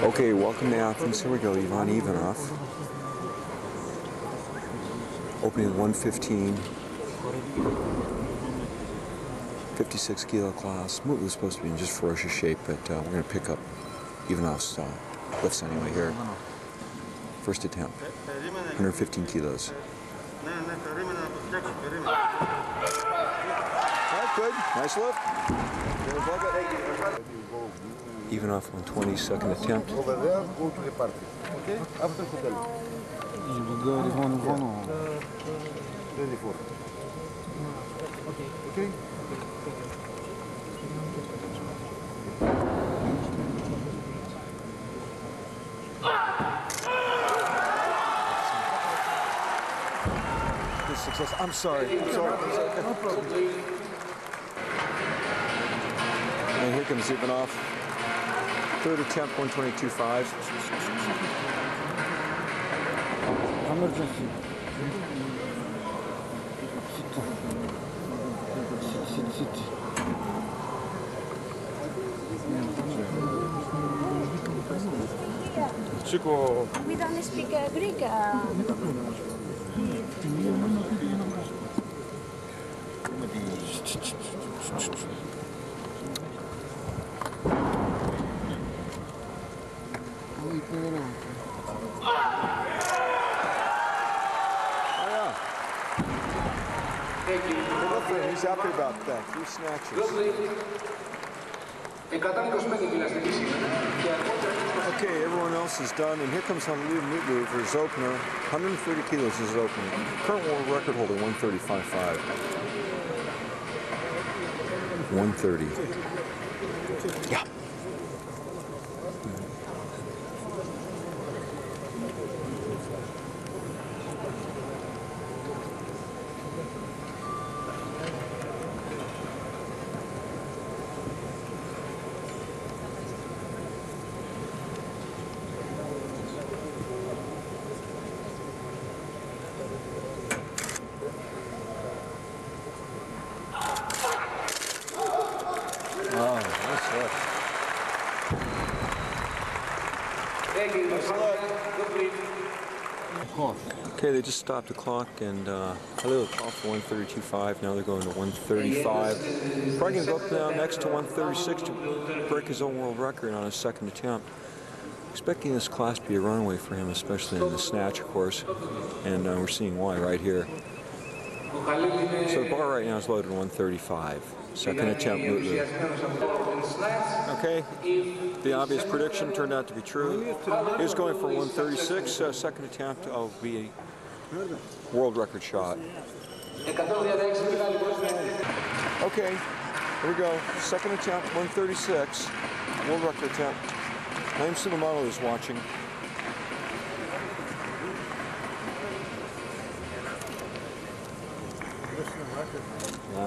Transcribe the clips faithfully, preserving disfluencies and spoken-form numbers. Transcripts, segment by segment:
Okay, welcome to Athens. Here we go, Ivan Ivanov. Opening one fifteen. fifty-six kilo class. Mutlu was supposed to be in just ferocious shape, but uh, we're going to pick up Ivanov's uh, lifts anyway here. First attempt. one hundred fifteen kilos. That's good. Nice lift. Ivanov on twenty, second attempt. Over there, go to the party. Okay? After hotel. twenty-four. Okay. Okay? Good success. I'm sorry. I'm sorry. No problem. And here comes Ivanov. Third attempt, one twenty-two point five. Emergency. Sit, sit, sit. Chico. We don't speak uh, Greek. Uh... He's happy about that. Three snatches. Okay, everyone else is done, and here comes Hanlu Mutlu for his opener. one hundred thirty kilos is his opener. Current world record holder, one thirty-five point five. one thirty. Yeah. Okay, they just stopped the clock, and uh, Khalil called for one thirty-two point five. Now they're going to one thirty-five. Probably going to go up now next to one thirty-six to break his own world record on his second attempt. Expecting this class to be a runaway for him, especially in the snatch, of course, and uh, we're seeing why right here. So the bar right now is loaded at one thirty-five. Second attempt, Mutlu. Okay, the obvious prediction turned out to be true. He was going for one thirty-six. Uh, second attempt will be a world record shot. Okay, here we go. Second attempt, one thirty-six. World record attempt. Naim Suleimanov is watching. Yeah.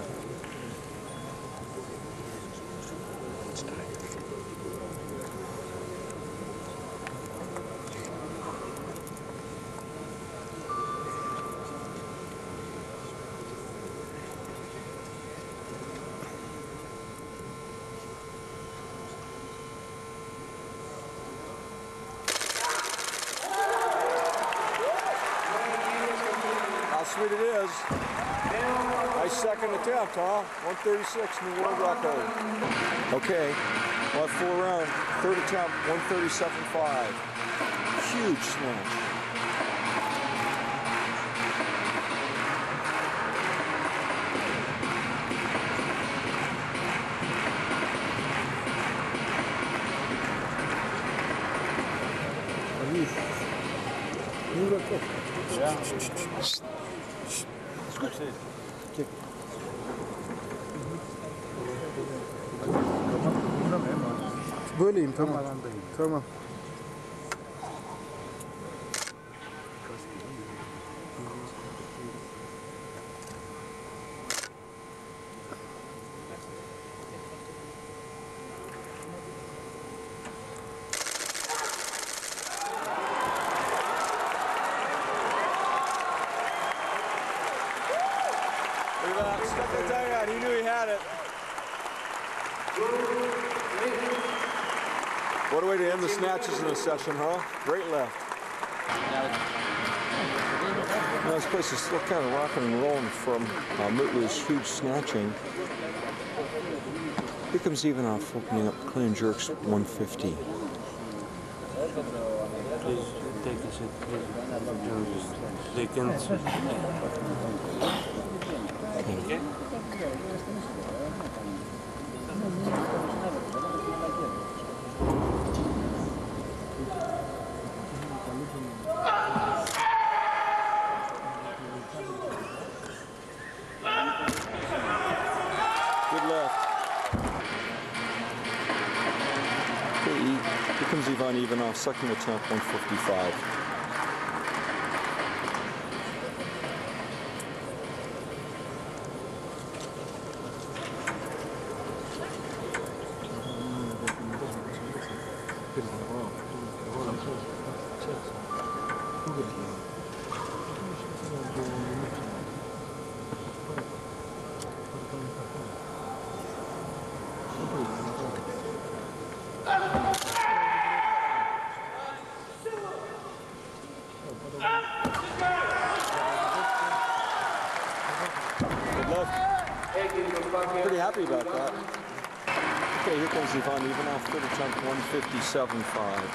Sweet it is. Nice second attempt, huh? one thirty-six, new world record. Okay, we'll have four round. Third attempt, one thirty-seven point five. Huge snatch. New record. Yeah. Böyleyim, tamam. Tamam. Stuck the tongue out. He knew he had it. What a way to end the snatches in this session, huh? Great lift. Now, this place is still kind of rocking and rolling from uh, Mutlu's huge snatching. Here comes Ivanov opening up clean and jerks one fifty. Please take a seat, please. They can. Okay. Good left. Okay, here comes Ivan Ivanov, second attempt, one fifty-five. Pretty happy about that. Okay, here comes Ivan Ivanov, third attempt, one fifty-seven point five.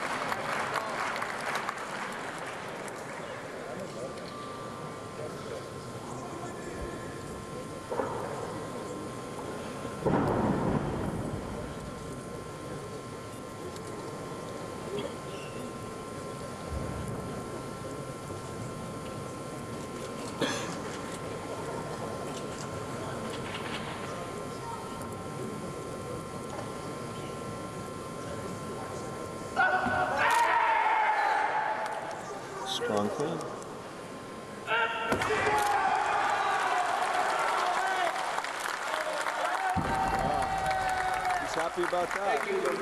Strong clean. Wow. He's happy about that.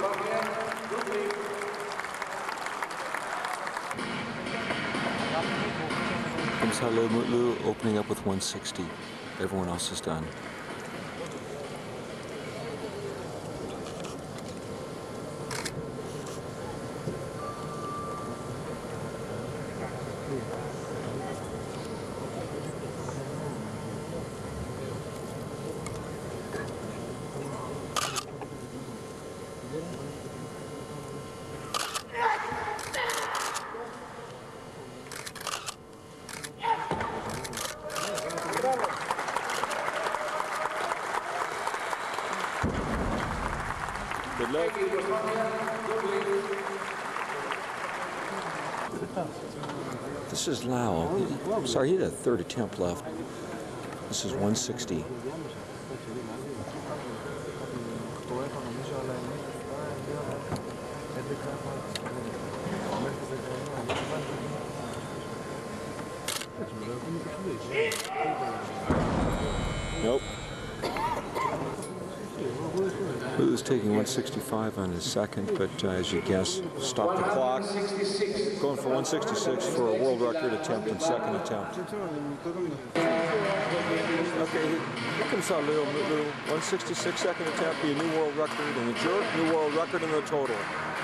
Comes Halil Mutlu opening up with one sixty. Everyone else is done. Good luck. This is Lau. He, sorry, he had a third attempt left. This is one sixty. Nope. Mutlu's taking one sixty-five on his second, but uh, as you guess, stop the clock. Going for one sixty-six for a world record attempt and second attempt. Okay, here comes Halil Mutlu. one sixty-six second attempt, be a new world record in the jerk, new world record in the total.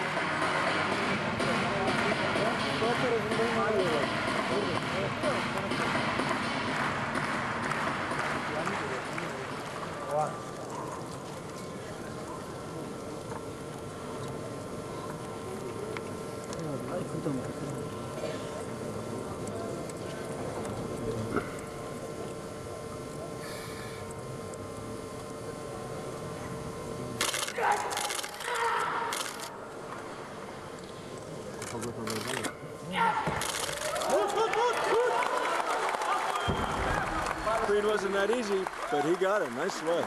Creed wasn't that easy, but he got it. Nice lift.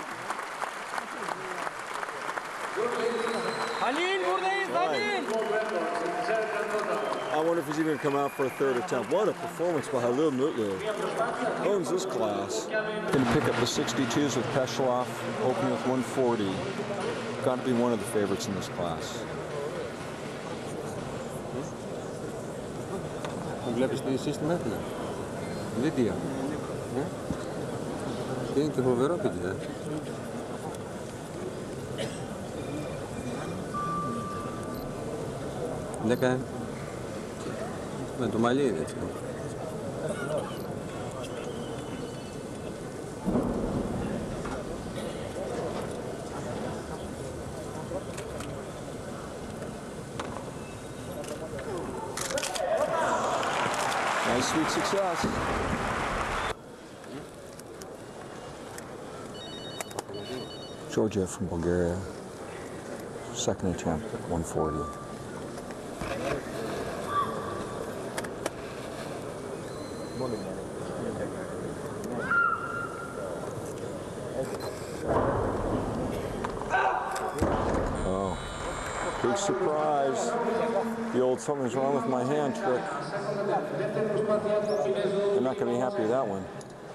I wonder if he's even come out for a third attempt. What a performance by Halil Mutlu. Owns this class. Going to pick up the sixty-twos with Peshlov, opening with one forty. Got to be one of the favorites in this class. Βλέπεις τι σύστημα έφυγε. Βίντεο. Και είναι και φοβερό παιδιά. δέκα. Με το μαλλί είναι έτσι. Nice, sweet success. Georgia from Bulgaria, second attempt at one forty. Oh, big surprise. The old something's wrong with my hand trick. They're not going to be happy with that one.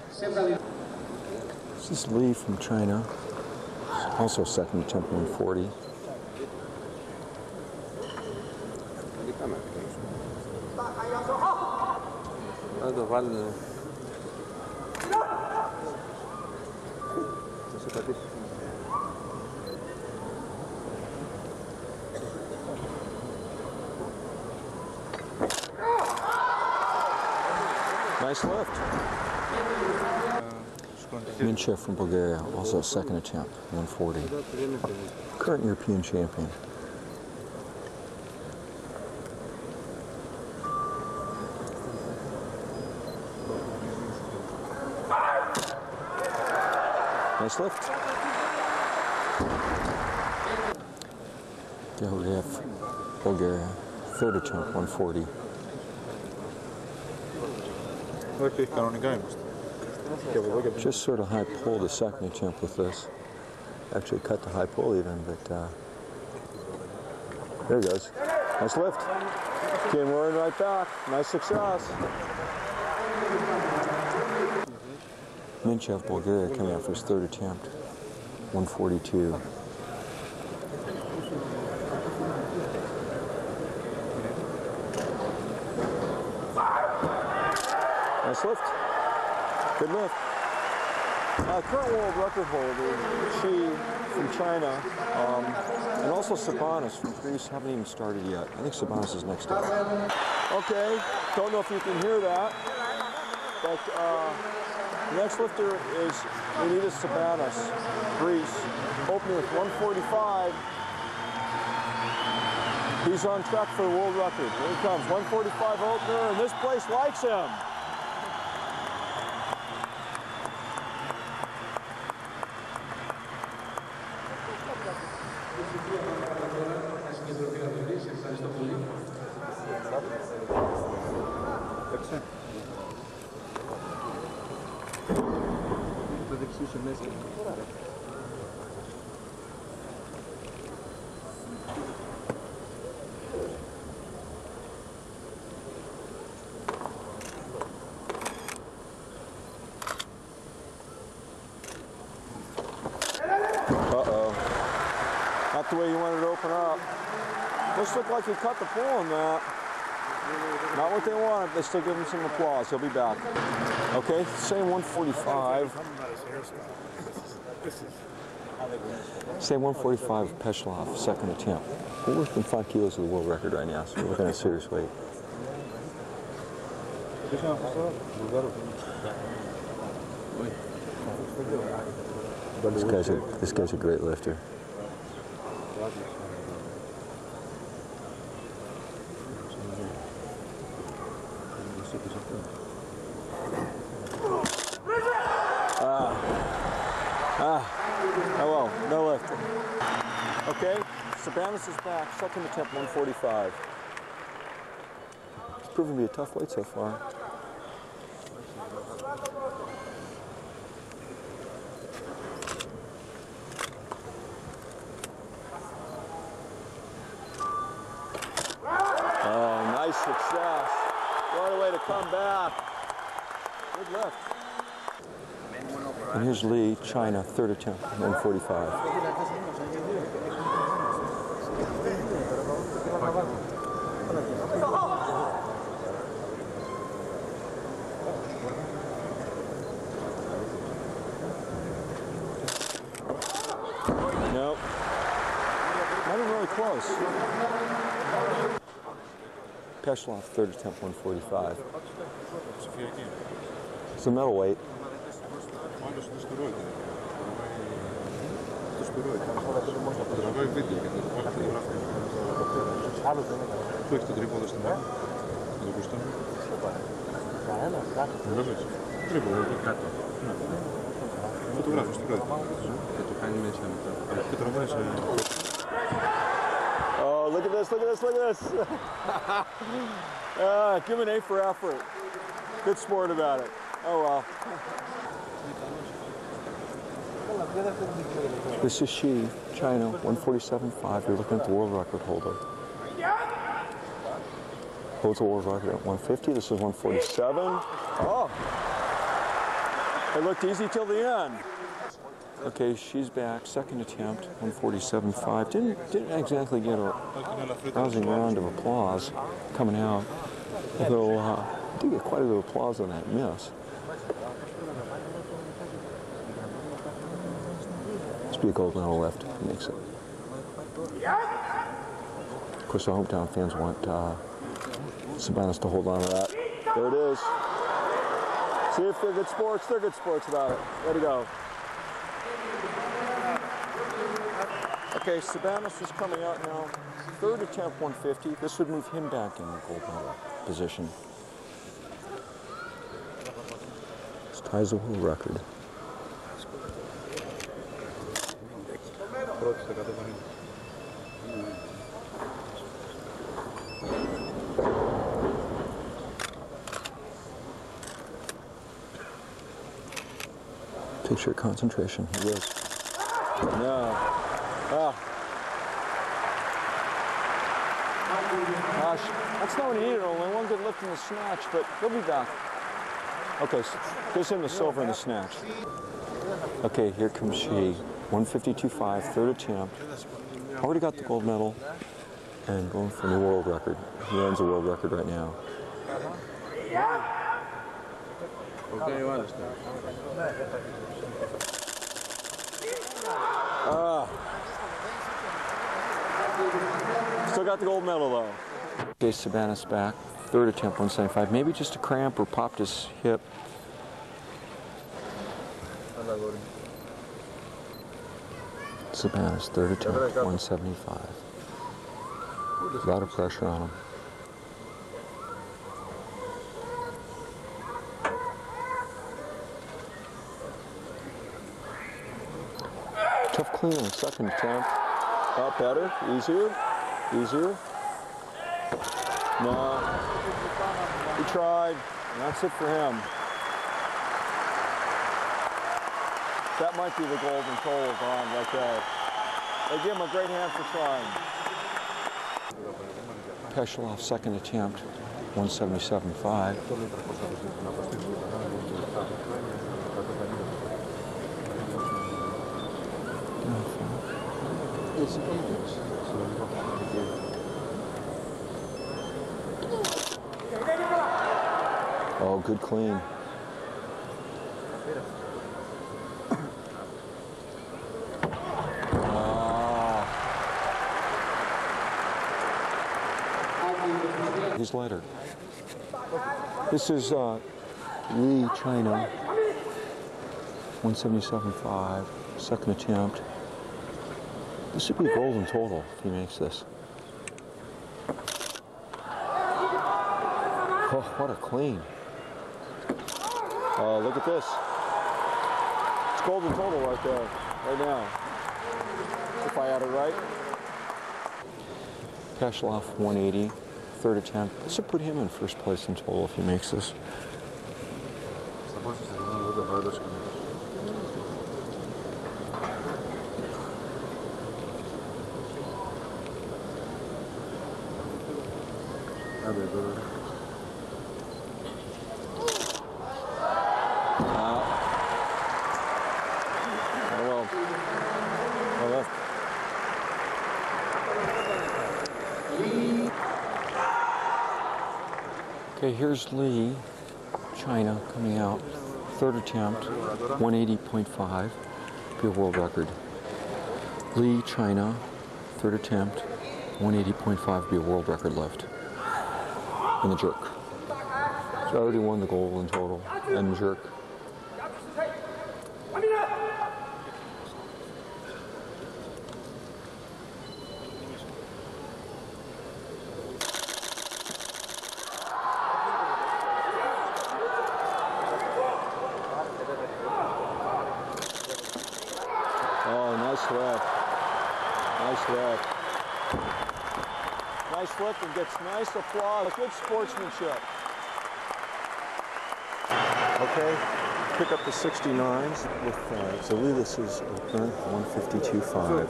This is Lee from China. Also second attempt one forty. Να το βάλουν. Θα σε πατήσει. Nice lift. Minchev from Bulgaria, also second attempt, one forty. Current European champion. Nice lift. Dimas, Bulgaria, third attempt, one forty. Όχι, κανονικά είμαστε. Just sort of high pull the second attempt with this. Actually cut the high pull even, but uh, there it goes. Nice lift. Came roaring right back. Nice success. Minchev, Bulgaria, coming out for his third attempt, one forty-two. Nice lift. Good lift. Uh, current world record holder, Chi from China, um, and also Sabonis from Greece haven't even started yet. I think Sabonis is next up. Okay, don't know if you can hear that, but uh, the next lifter is Sabonis, Greece, opening with one forty-five. He's on track for the world record. Here he comes, one forty-five opener, and this place likes him. Uh-oh. Not the way you wanted to open up. This looked like he cut the pull on that. Not what they wanted. They still give him some applause. He'll be back. Okay, same one forty-five. Same one forty-five Peshlov, second attempt. We're worse than five kilos of the world record right now, so we're looking at serious weight. This guy's a, this guy's a great lifter. Ah, ah, oh well, no lift. Okay, Sabonis is back, second attempt, one forty-five. It's proven to be a tough weight so far. Oh, nice success. What a way to come back. Good lift. And here's Lee, China, third attempt, one forty-five. Nope. Not even really close. Peshlov, third attempt, one forty-five. It's a middleweight. Του έχει το τρίποδο στην μάχη. Να το κουστάμε. Βλέπεις. Τρίποδο εδώ κάτω. Φωτογράφος, το κάτω. Και το κάνει μέσα μετά. Και τραβάει σε... Oh, look at this, look at this, look at this. uh, give him an A for effort. Good sport about it. Oh well. This is she, China, one forty-seven point five. You're looking at the world record holder. Holds the world record at one fifty. This is one forty-seven. Oh! It looked easy till the end. Okay, she's back. Second attempt, one forty-seven point five. Didn't, didn't exactly get a rousing round of applause coming out. Although, uh, did get quite a bit of applause on that miss. Be a gold medal left. He makes it. Of course, the hometown fans want uh, Sabanas to hold on to that. There it is. See if they're good sports. They're good sports about it. Way to go. Okay, Sabanas is coming out now. Third attempt, one fifty. This would move him back in the gold medal position. This ties the world record. Picture concentration. Here it is. No. Ah. Gosh, that's not what he needed. Only one good lift in the snatch, but he'll be back. Okay, so gives him the silver in the snatch. Okay, here comes she. one fifty-two point five, third attempt. Already got the gold medal and going for a new world record. He owns a world record right now. Okay, you understand. Ah. Still got the gold medal though. Okay, Sabanas back. Third attempt, one seventy-five. Maybe just a cramp or popped his hip. Sabanas, third attempt, one seventy-five. A lot of pressure on him. Tough clean on the second attempt. Oh, better, easier, easier. No, he tried. That's it for him. That might be the golden toll gone right there. They give him a great hand for trying. Peshlov, second attempt, one seventy-seven point five. Oh, good clean. He's lighter. This is uh, Lee, China, one seventy-seven point five, second attempt. This should be a golden total if he makes this. Oh, what a clean. Oh, look at this. It's golden total right there, right now. If I had it right. Peshlov, one eighty. Third attempt. This will put him in first place in total if he makes this. Okay, here's Lee, China, coming out. Third attempt, one eighty point five, be a world record. Lee, China, third attempt, one eighty point five, be a world record lift. and the jerk. So I already won the goal in total and jerk. Oh, nice lift. Nice lift. Nice lift and gets nice applause. Good sportsmanship. Okay, pick up the sixty-nines with uh, Zlaten's opener, one fifty-two five.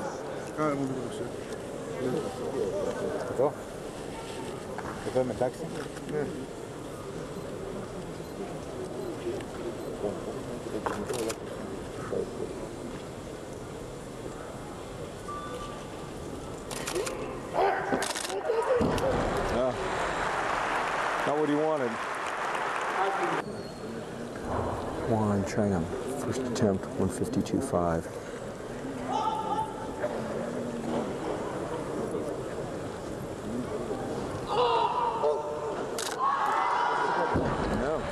Εδώ. Εδώ είμαι εντάξει. Ναι. Yeah. Not what he wanted. Juan, China, first attempt, one fifty-two five. No.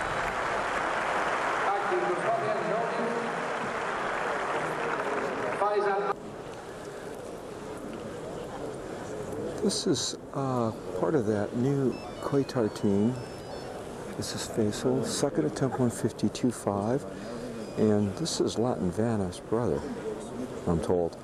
This is uh, part of that new Qatar team. This is Faisal, second attempt, one fifty-two five, and this is Zlaten Vanev's brother, I'm told.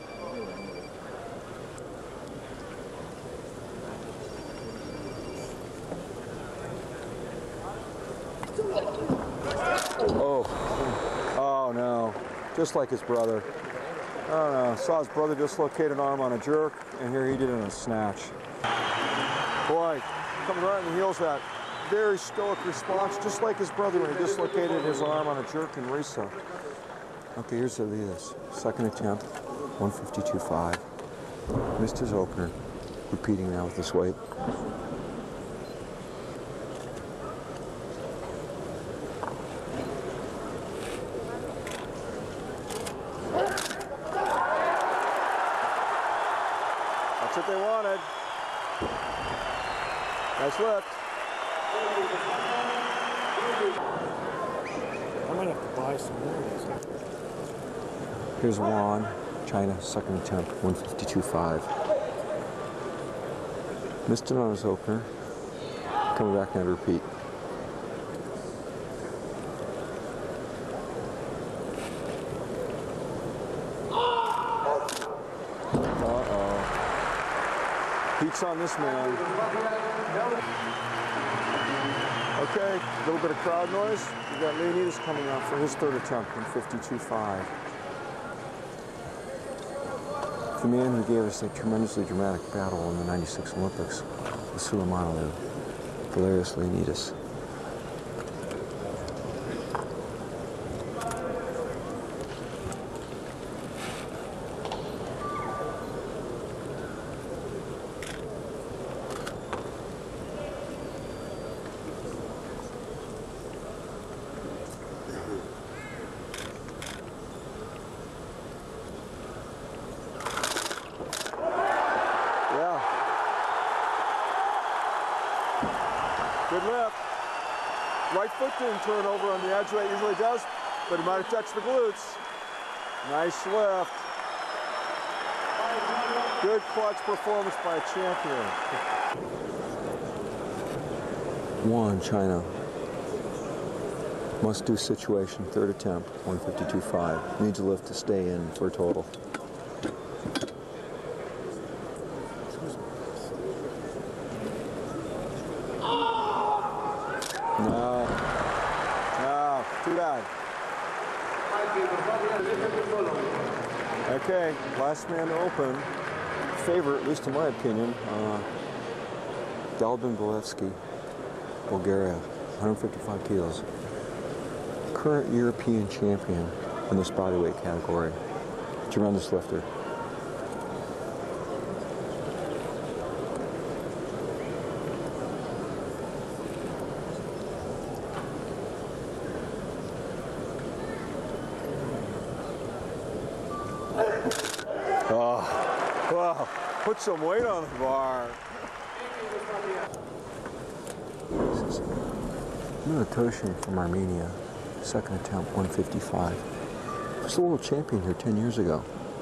Oh, oh no, just like his brother. I don't know, saw his brother dislocate an arm on a jerk, and here he did it in a snatch. Boy, coming right in the heels of that. Very stoic response, just like his brother when he dislocated his arm on a jerk in Risa. Okay, here's Elias. Second attempt, one fifty-two five. Missed his opener. Repeating now with this weight. That's what they wanted. Nice lift. I might have to buy some more of these. Here's Juan, China, second attempt, one fifty-two five. Missed it on his opener. Coming back now to repeat. Uh-oh. Heat's on this man. Okay, a little bit of crowd noise. We got Leonidas coming out for his third attempt, one fifty-two five. The man who gave us a tremendously dramatic battle in the ninety-six Olympics, the Suleiman, Valerius Leonidas. Good lift. Right foot didn't turn over on the edge like it usually does, but he might have touched the glutes. Nice lift. Good clutch performance by a champion. One, China. Must do situation, third attempt, one fifty-two five. Needs a lift to stay in for a total. No, no, too bad. Okay, last man to open. Favorite, at least in my opinion, uh, Dalibin Bolevsky, Bulgaria, one fifty-five kilos. Current European champion in this bodyweight category. Tremendous lifter. Oh, wow, put some weight on the bar. This is Militoshin from Armenia, second attempt, one fifty-five. He was the world champion here ten years ago.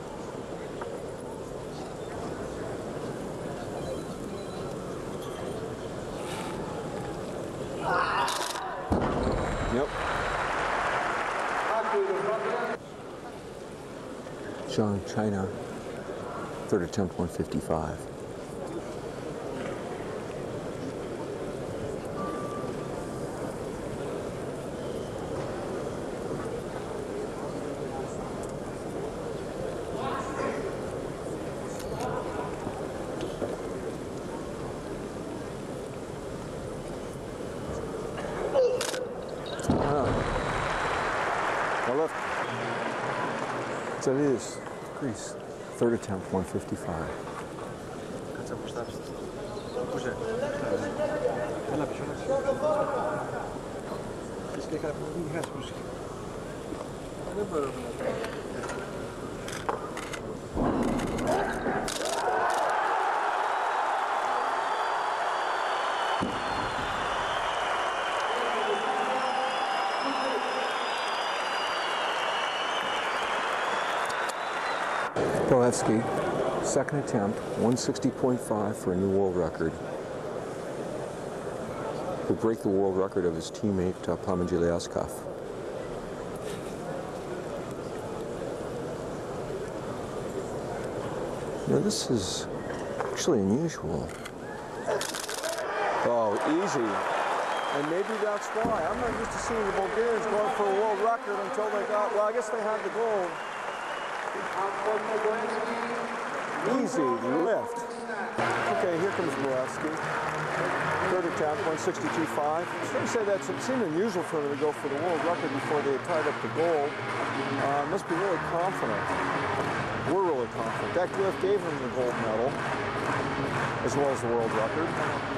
Yep. John China, third attempt, one fifty-five. So it is. Greece. Third attempt, one fifty-five. Polevsky, second attempt, one sixty point five for a new world record. Will break the world record of his teammate uh, Plamen Giliaskov. Now this is actually unusual. Oh, easy. And maybe that's why. I'm not used to seeing the Bulgarians going for a world record until they got, well, I guess they had the gold. Easy lift. Okay, here comes Bolevsky. Third attempt, one sixty-two point five. I was going to say that it seemed unusual for them to go for the world record before they had tied up the gold. Uh, must be really confident. We're really confident. That lift gave him the gold medal, as well as the world record.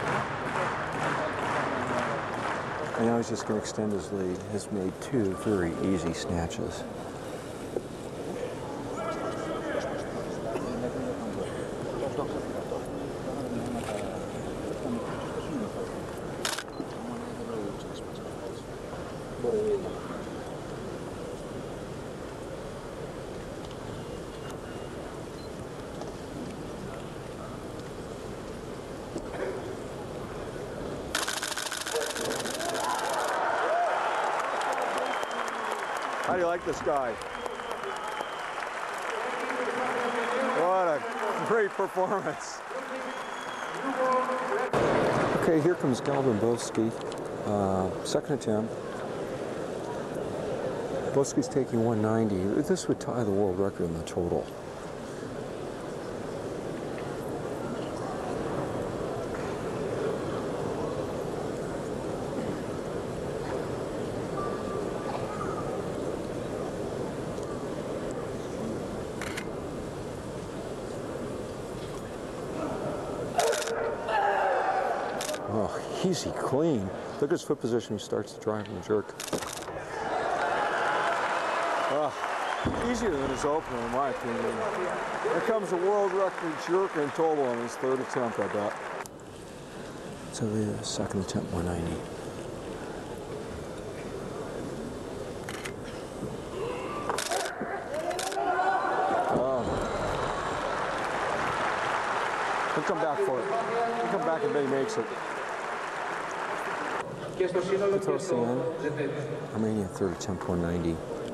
And now he's just going to extend his lead. Has made two very easy snatches. How do you like this guy? What a great performance. Okay, here comes Galvin Bovsky. Uh, second attempt. Bovsky's taking one ninety. This would tie the world record in the total. Oh, easy clean. Look at his foot position. He starts to drive and jerk. Oh, easier than his opener, in my opinion. Here comes a world record jerk in total on his third attempt, I bet. So the second attempt, one ninety. Oh. He'll come back for it. He'll come back and then he makes it. Petosian, Armenia, third attempt, one ninety.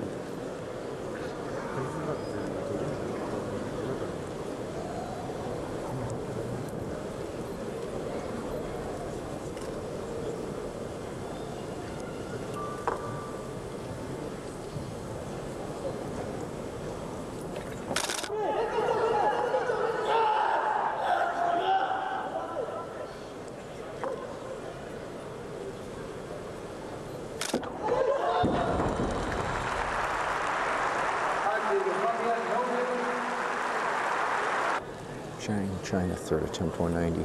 China, China, third attempt, one ninety.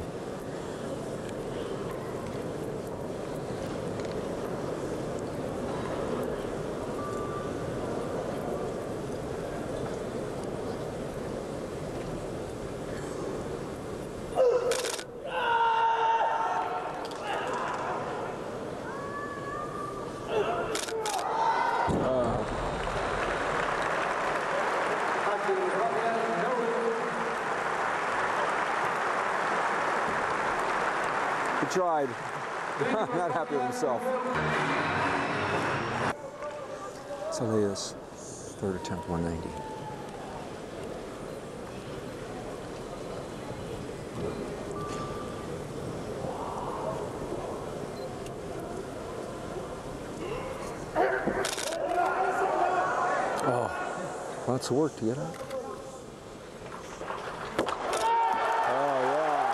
tried. Not happy with himself. So there is third attempt, one ninety. Oh, lots of work to get up. Oh, yeah.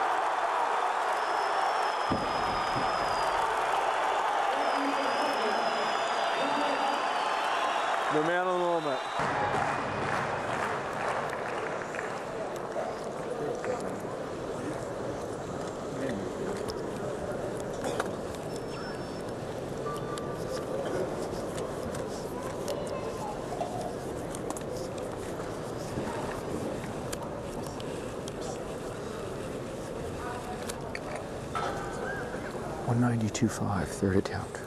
The man of the moment. one ninety-two point five, third attempt.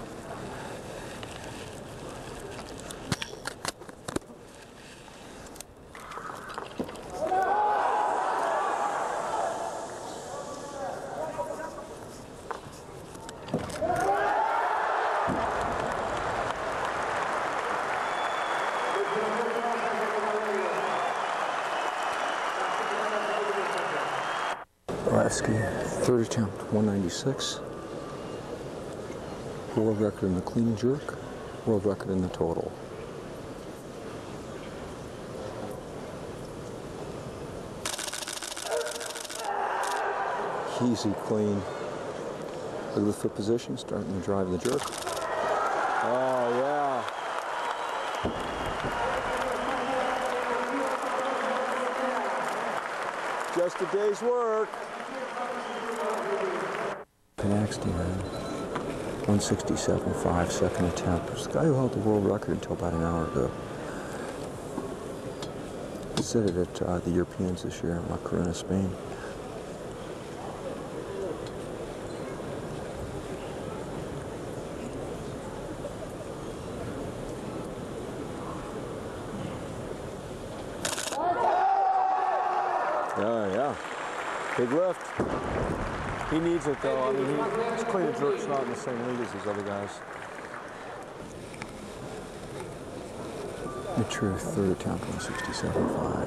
Third attempt, one ninety-six. World record in the clean and jerk, world record in the total. Easy, clean. Look at the foot position, starting to drive the jerk. Oh, yeah. Just a day's work. Next, one sixty-seven point five, second attempt. This guy who held the world record until about an hour ago. He set it at uh, the Europeans this year in La Coruña, Spain. Yeah, yeah. Big lift. He needs it though. I mean, he, his clean and jerk's not in the same league as these other guys. The truth, third attempt, one sixty-seven point five.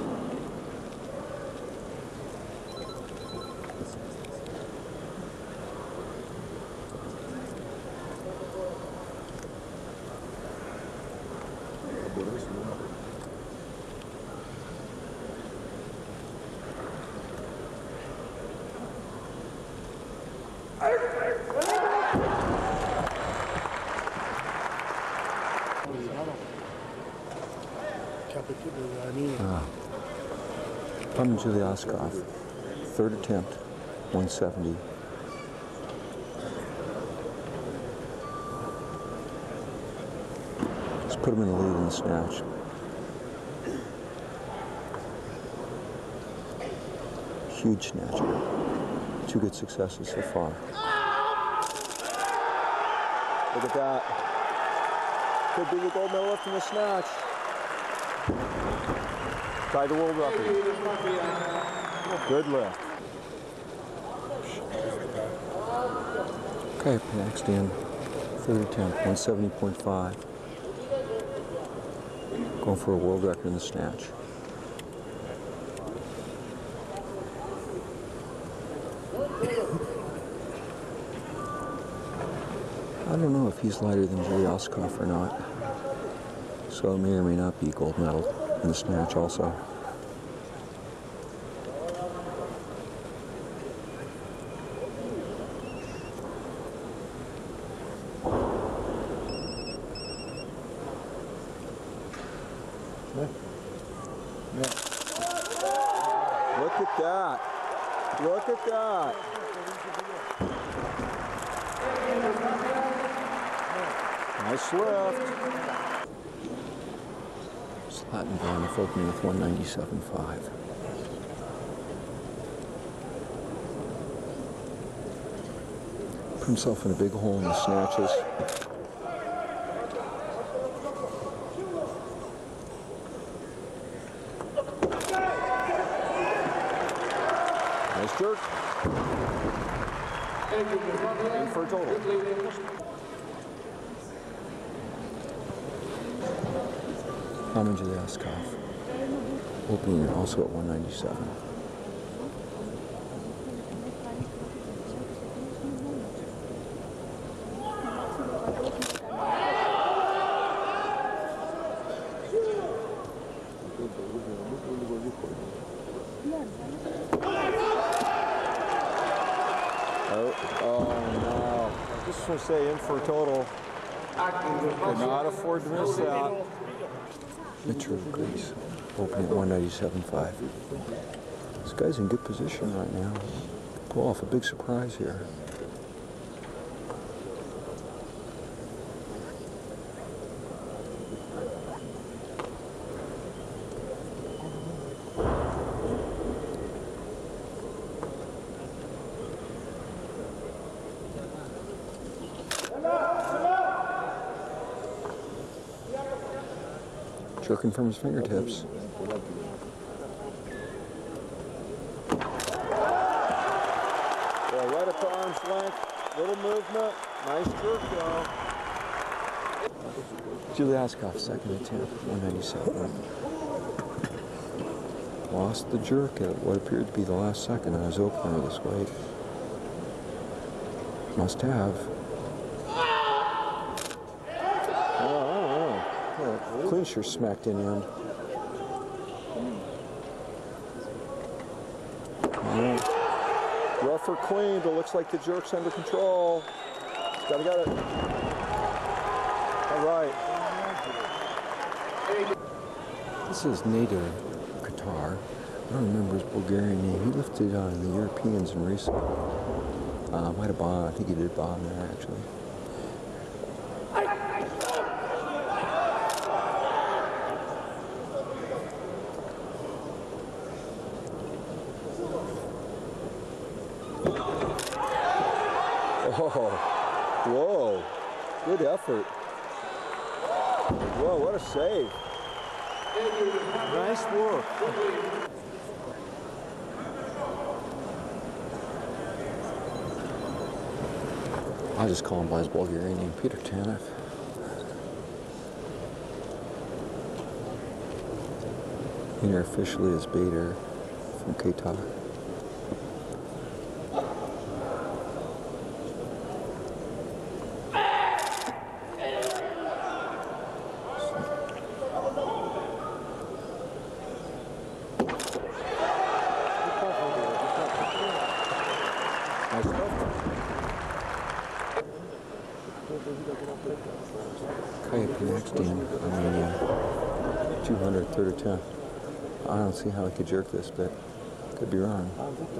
Uh, Juliaskov, third attempt, one seventy. Just put him in the lead in the snatch. Huge snatcher. Two good successes so far. Look at that. Could be the gold medalist in the snatch. Tied the world record. Good lift. Okay, next in. Third attempt, one seventy point five. Going for a world record in the snatch. I don't know if he's lighter than Juliaskov or not. So it may or may not be gold medal in the snatch also. Yeah. Yeah. Look at that. Look at that. Nice lift. Zlaten Vanev opening with one ninety-seven point five. Put himself in a big hole in the snatches. Nice jerk. In for a total. Roman Zlaten, opening also at one ninety-seven. Oh, oh no. I just want to say in for a total. Could not afford to miss that. Metro Greece, opening at one ninety-seven point five. This guy's in good position right now. Pull off a big surprise here. Jerking from his fingertips. Yeah, right up to arm's length. Little movement. Nice jerk though. Juliaskov, second attempt, one ninety-seven. Lost the jerk at what appeared to be the last second on his opener of this weight. Must have. Clincher smacked in him. Right. Rough or clean, but looks like the jerk's under control. He's gotta get it. All right. This is native Qatar. I don't remember his Bulgarian name. He lifted on uh, the Europeans in recent. Uh, might have bombed. I think he did bomb there actually. Oh, whoa, good effort. Whoa, what a save. Nice work. I'll just call him by his Bulgarian name, Peter Tanev. Here officially is Bader from Qatar. Next in Armenia, two hundred, third attempt. I don't see how I could jerk this, but could be wrong.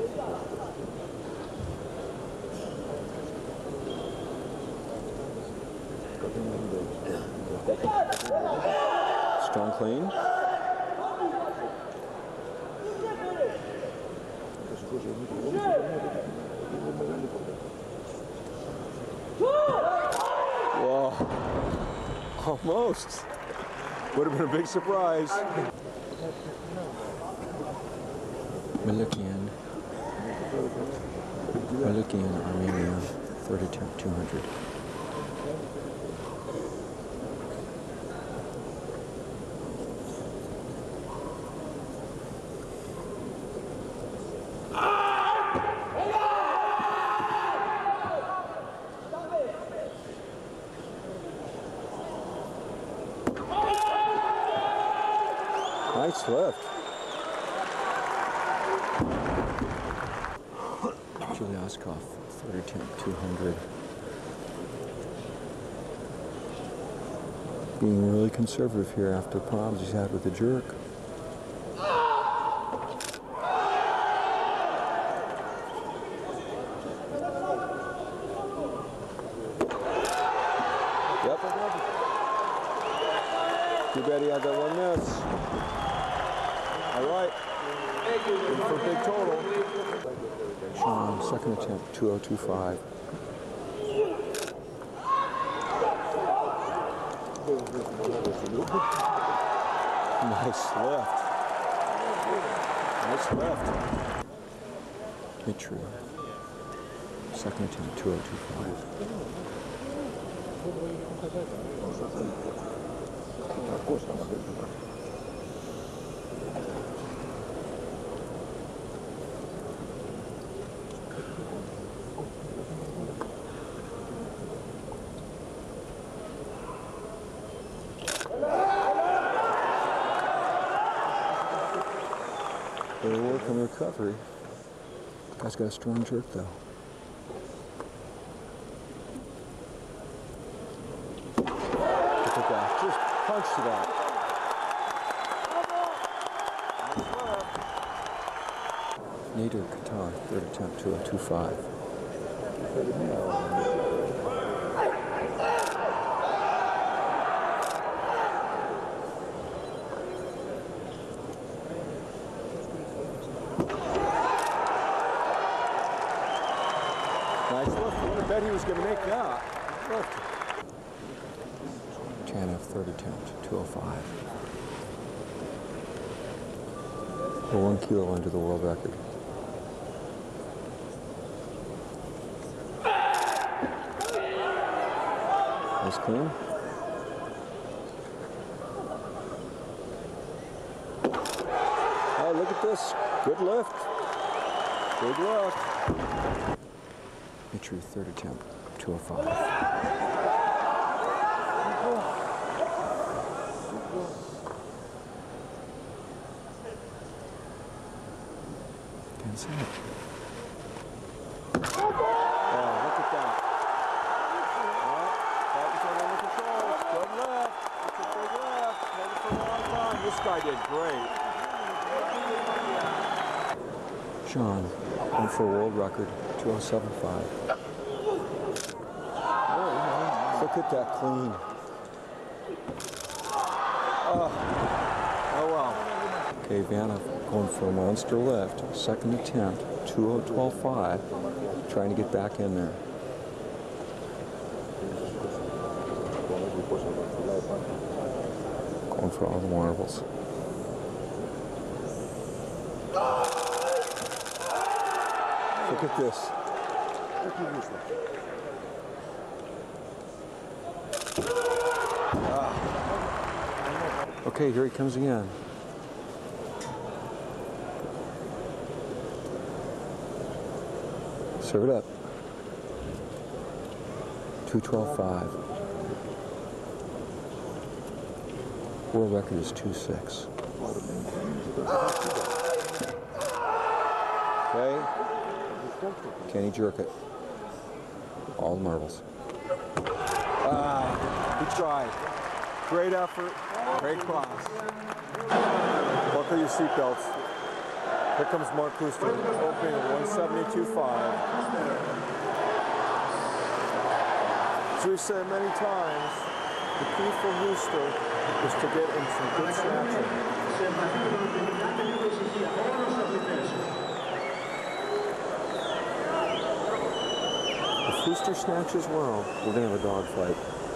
Strong clean. Whoa. Almost. Would have been a big surprise. Malukian. Malukian, Armenia, third attempt, two hundred. Nice lift. Juliaskov, third attempt, two hundred. Being really conservative here after problems he's had with the jerk. Yep. Too bad he had that one miss. All right, in for a big total. Sean, second attempt, two oh two five. Nice lift. Nice lift. Mitri. Second attempt, two oh two five. It'll work on the recovery. Guy's got a strong jerk though. Look at that. Just punch to that. Nader Qatar, third attempt, two oh two five. Nice lift. I bet he was going to make that. Lift. Vanev, third attempt, two oh five. We're one kilo under the world record. Nice clean. Oh, look at this. Good lift. Good lift. Mitri, third attempt, two oh five. Can't see it. Oh, look at that. Oh, that was under control. Good left. That's a big left. Hold it for a long time. This guy did great. Sean, going for a world record, two oh seven five. Look at that clean. Oh, oh wow. Okay, Vanev going for a monster lift. Second attempt, two oh twelve five. Trying to get back in there. Going for all the marbles. Look at this. Ah. Okay, here he comes again. Serve it up. two twelve five. World record is two six. Okay. Can he jerk it? All the marbles. Ah, he tried. Great effort, great class. Buckle your seatbelts. Here comes Mark Huster, opening at one seventy-two five. As we've said many times, the key for Huster is to get in some good snatching. If Huster snatches well, we're going to have a dogfight.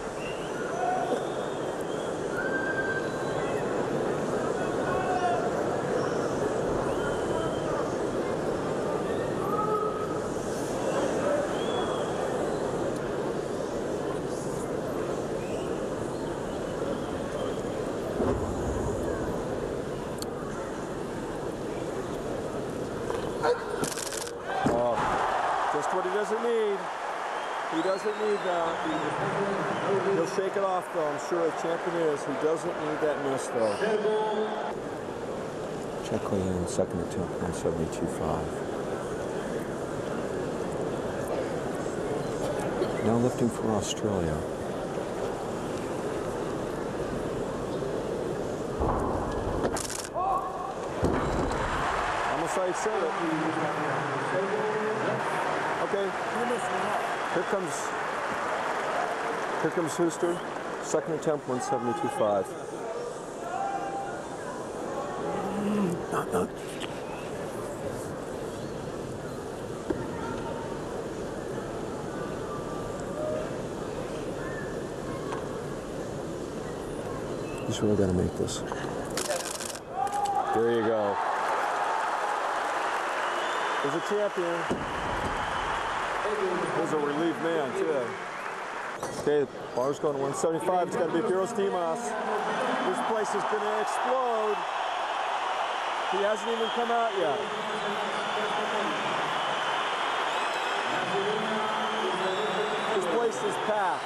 Oh, just what he doesn't need. He doesn't need that. He'll shake it off, though. I'm sure the champion is. He doesn't need that miss, though. Check in second attempt, one seventy-two five. Now lifting for Australia. Almost like I said it. Okay. Here comes, here comes Huster. Second attempt, one seventy-two five. Knock, knock. He's really got to make this. There you go. There's a champion. There's a relief man, too. Okay, bar's going to one seventy-five. It's got to be Piros Dimas. This place is going to explode. He hasn't even come out yet. This place is packed.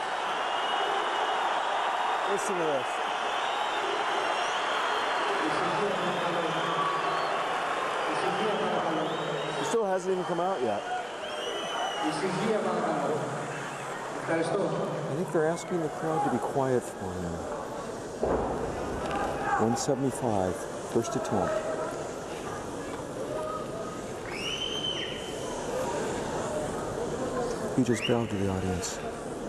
Listen to this. He still hasn't even come out yet. I think they're asking the crowd to be quiet for him. one seventy-five, first attempt. He just bowed to the audience.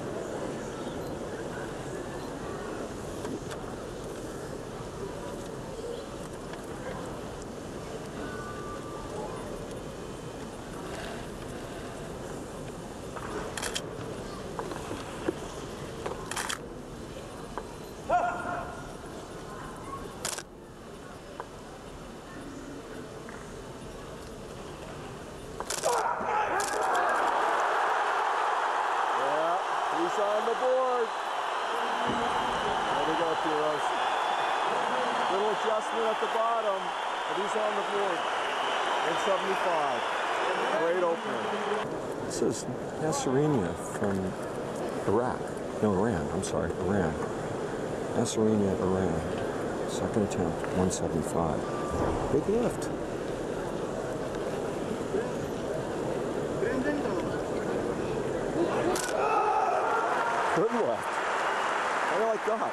He's on the board. There we go, Piros. Little adjustment at the bottom, but he's on the board. one seventy-five. Great opener. This is Nassirinia from Iraq. No, Iran. I'm sorry, Iran. Nassirinia, Iran. Second attempt, one seventy-five. Big lift. Good left. I like that.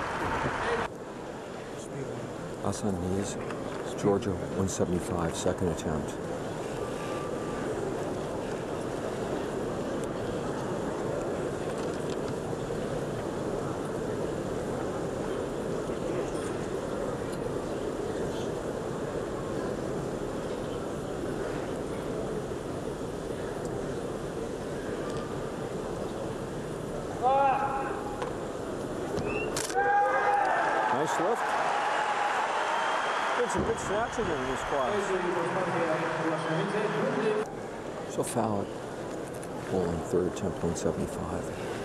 Us on knees. Georgia, one seventy-five, second attempt. Nice lift. Did some good snatching in this class. So foul it. Bowling third attempt, one seventy-five.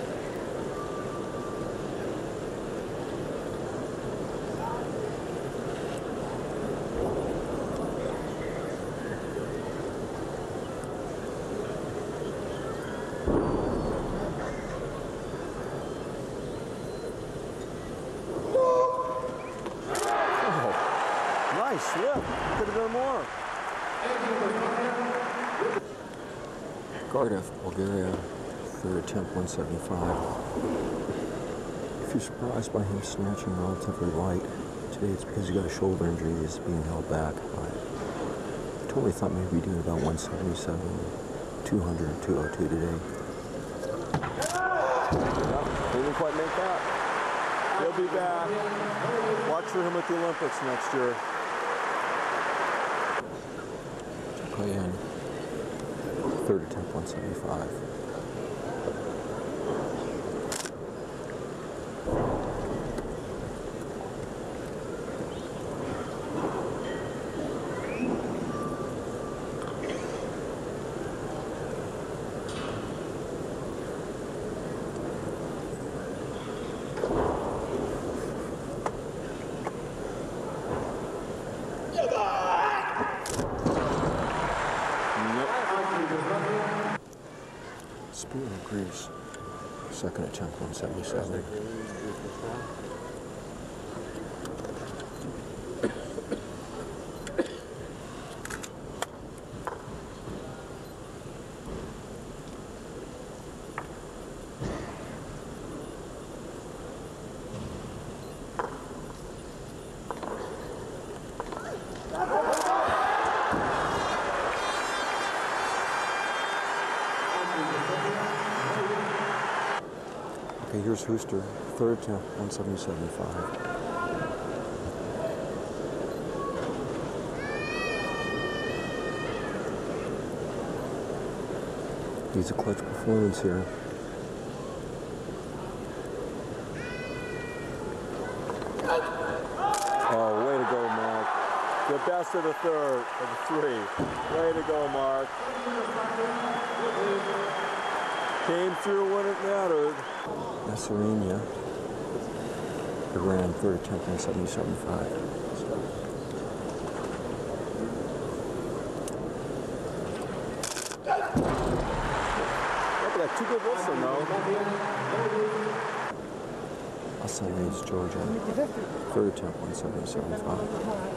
Nice lift. Could have done more. Cardiff, Bulgaria, third attempt, one seventy-five. If you're surprised by him snatching relatively light, today it's because he got a shoulder injury. He's being held back. I totally thought maybe he'd do about one seventy-seven, two hundred, two oh two today. Yep, he didn't quite make that. He'll be back. Watch for him at the Olympics next year. In third attempt, one seventy-five. Spear of Greece, second attempt, one seventy-seven. Okay, here's Huster, third attempt, one seventy-seven-five. Needs a clutch performance here. Oh, way to go, Mark. The best Huster the third, or the three. Way to go, Mark. Came through when it mattered. Nassirinia. They ran third attempt in seventy-seven point five. Got two good whistle now. Austin leads Georgia. Third attempt, one seventy-seven point five.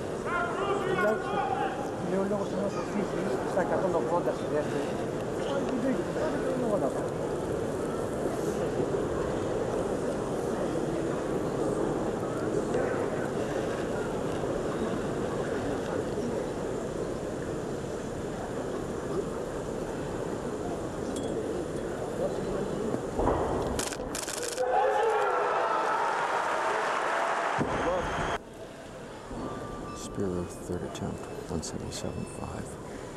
Spear third attempt, one seventy-seven point five.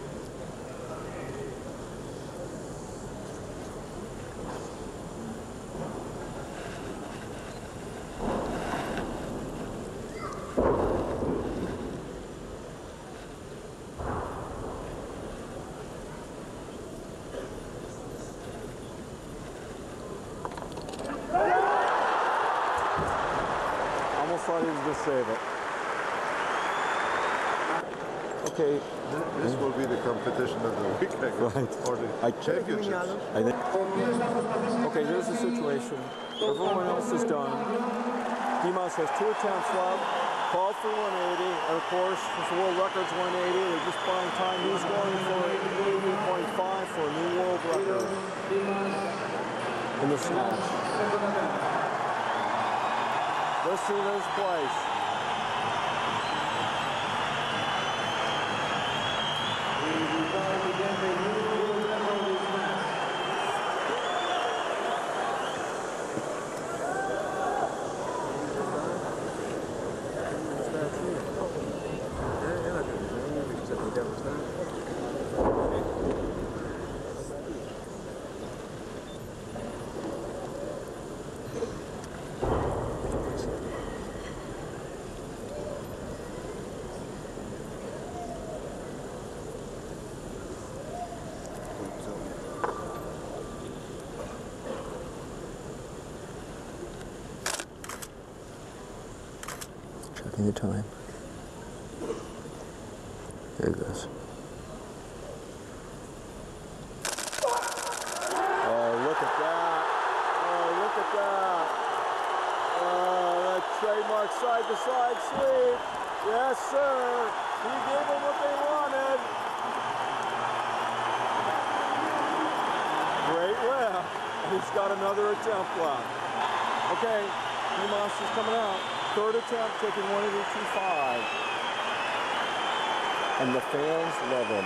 Almost thought he was going to save it. Okay. This will be the competition of the week, I guess, Right. or the I championships. I think. Okay, here's the situation. Everyone else is done. Dimas has two attempts left. Called for one eighty, and of course, since the world record's one eighty, they're just buying time. He's going for eighty point five for a new world record in the snatch. This is his place. Checking the time. There it goes. Oh, look at that. Oh, look at that. Oh, that trademark side-to-side sweep. Yes, sir. He gave them what they wanted. Great lift. And he's got another attempt left. Okay, Dimas is coming out. Third attempt, taking one eighty-two point five. And the fans love him.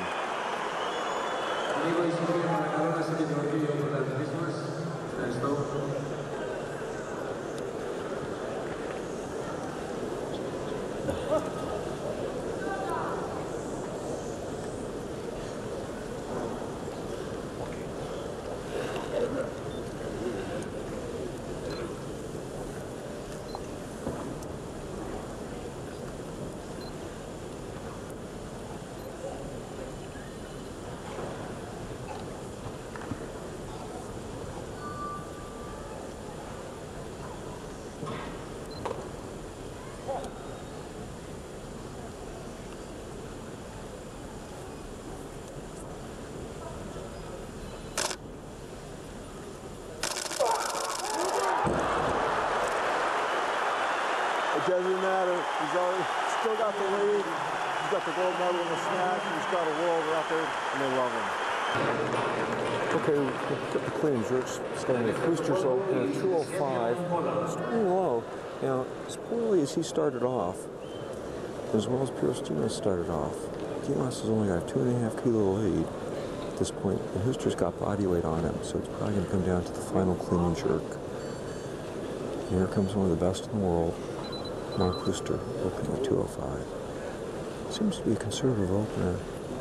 It doesn't matter. He's already still got the lead. He's got the gold medal in the snatch. He's got a world record, and they love him. Okay, we'll get the clean jerks starting with Huster's open at two oh five. Starting low. Now, as poorly as he started off, as well as Pierce Dimas started off, Dimas has only got a two and a half kilo lead at this point, and Huster's got body weight on him, so it's probably going to come down to the final clean and jerk. And here comes one of the best in the world. Mark Huster, opening at two oh five. Seems to be a conservative opener.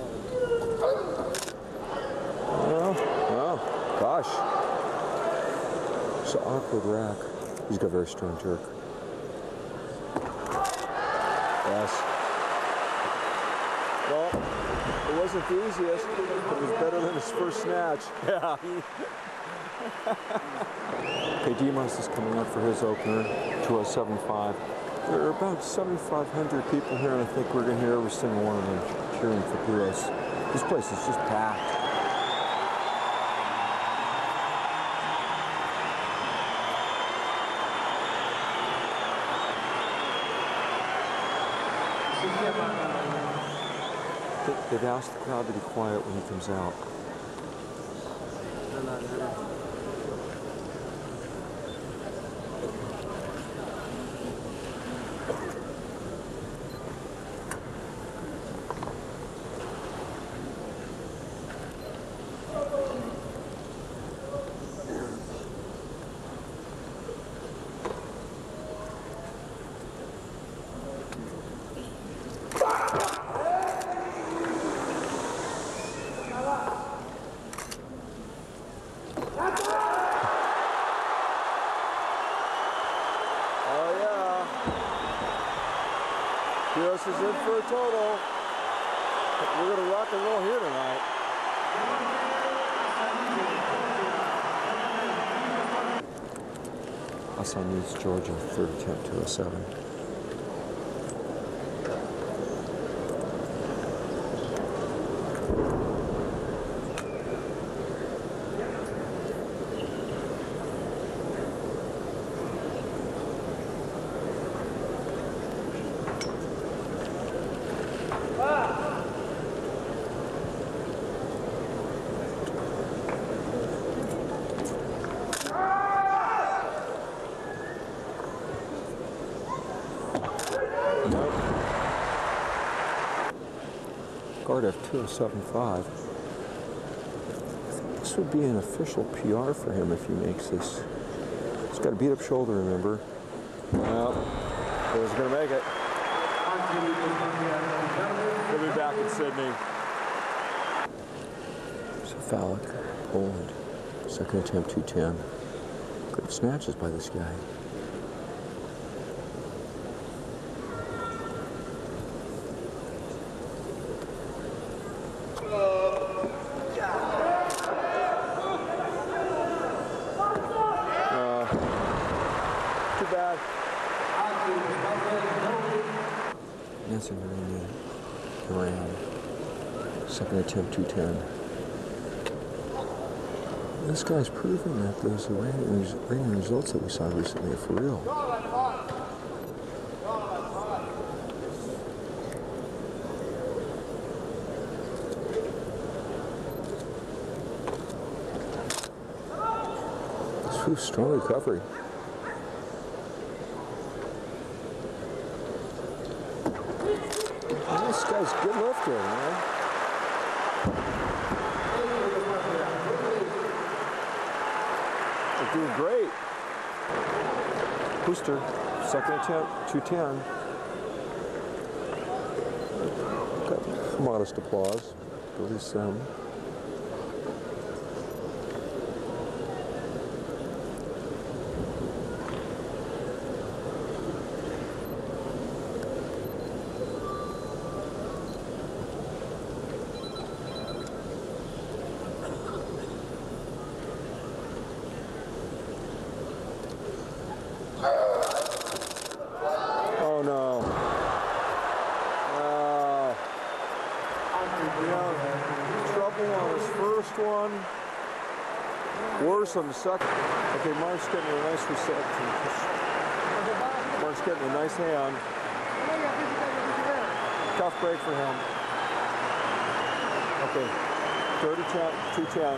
Oh, oh, gosh. It's an awkward rack. He's got a very strong jerk. Yes. It wasn't the easiest, but it was better than his first snatch. Yeah. Okay, Dimas is coming up for his opener, two oh seven point five. There are about seventy-five hundred people here, and I think we're going to hear every single one of them cheering for Dimas. This place is just packed. They've asked the crowd to be quiet when he comes out. Dimas is in for a total. We're going to rock and roll here tonight. Hassan needs Georgia, third attempt, two oh seven. Guard F two oh seven point five. This would be an official P R for him if he makes this. He's got a beat up shoulder, remember? Well, he was going to make it. He'll be back in Sydney. So Phallic, Poland, second attempt, two ten. Good snatches by this guy. Nassirinia, Iran, second attempt, two ten. This guy's proving that those Iranian results that we saw recently are for real. This is strong recovery. This guy's a good lifter, man. They're doing great. Huster, second attempt, two ten. Got modest applause, release them. Oh no. Uh, you know, trouble on his first one. Worse on the second. Okay, Mark's getting a nice reception. Mark's getting a nice hand. Tough break for him. Okay, third attempt, two ten.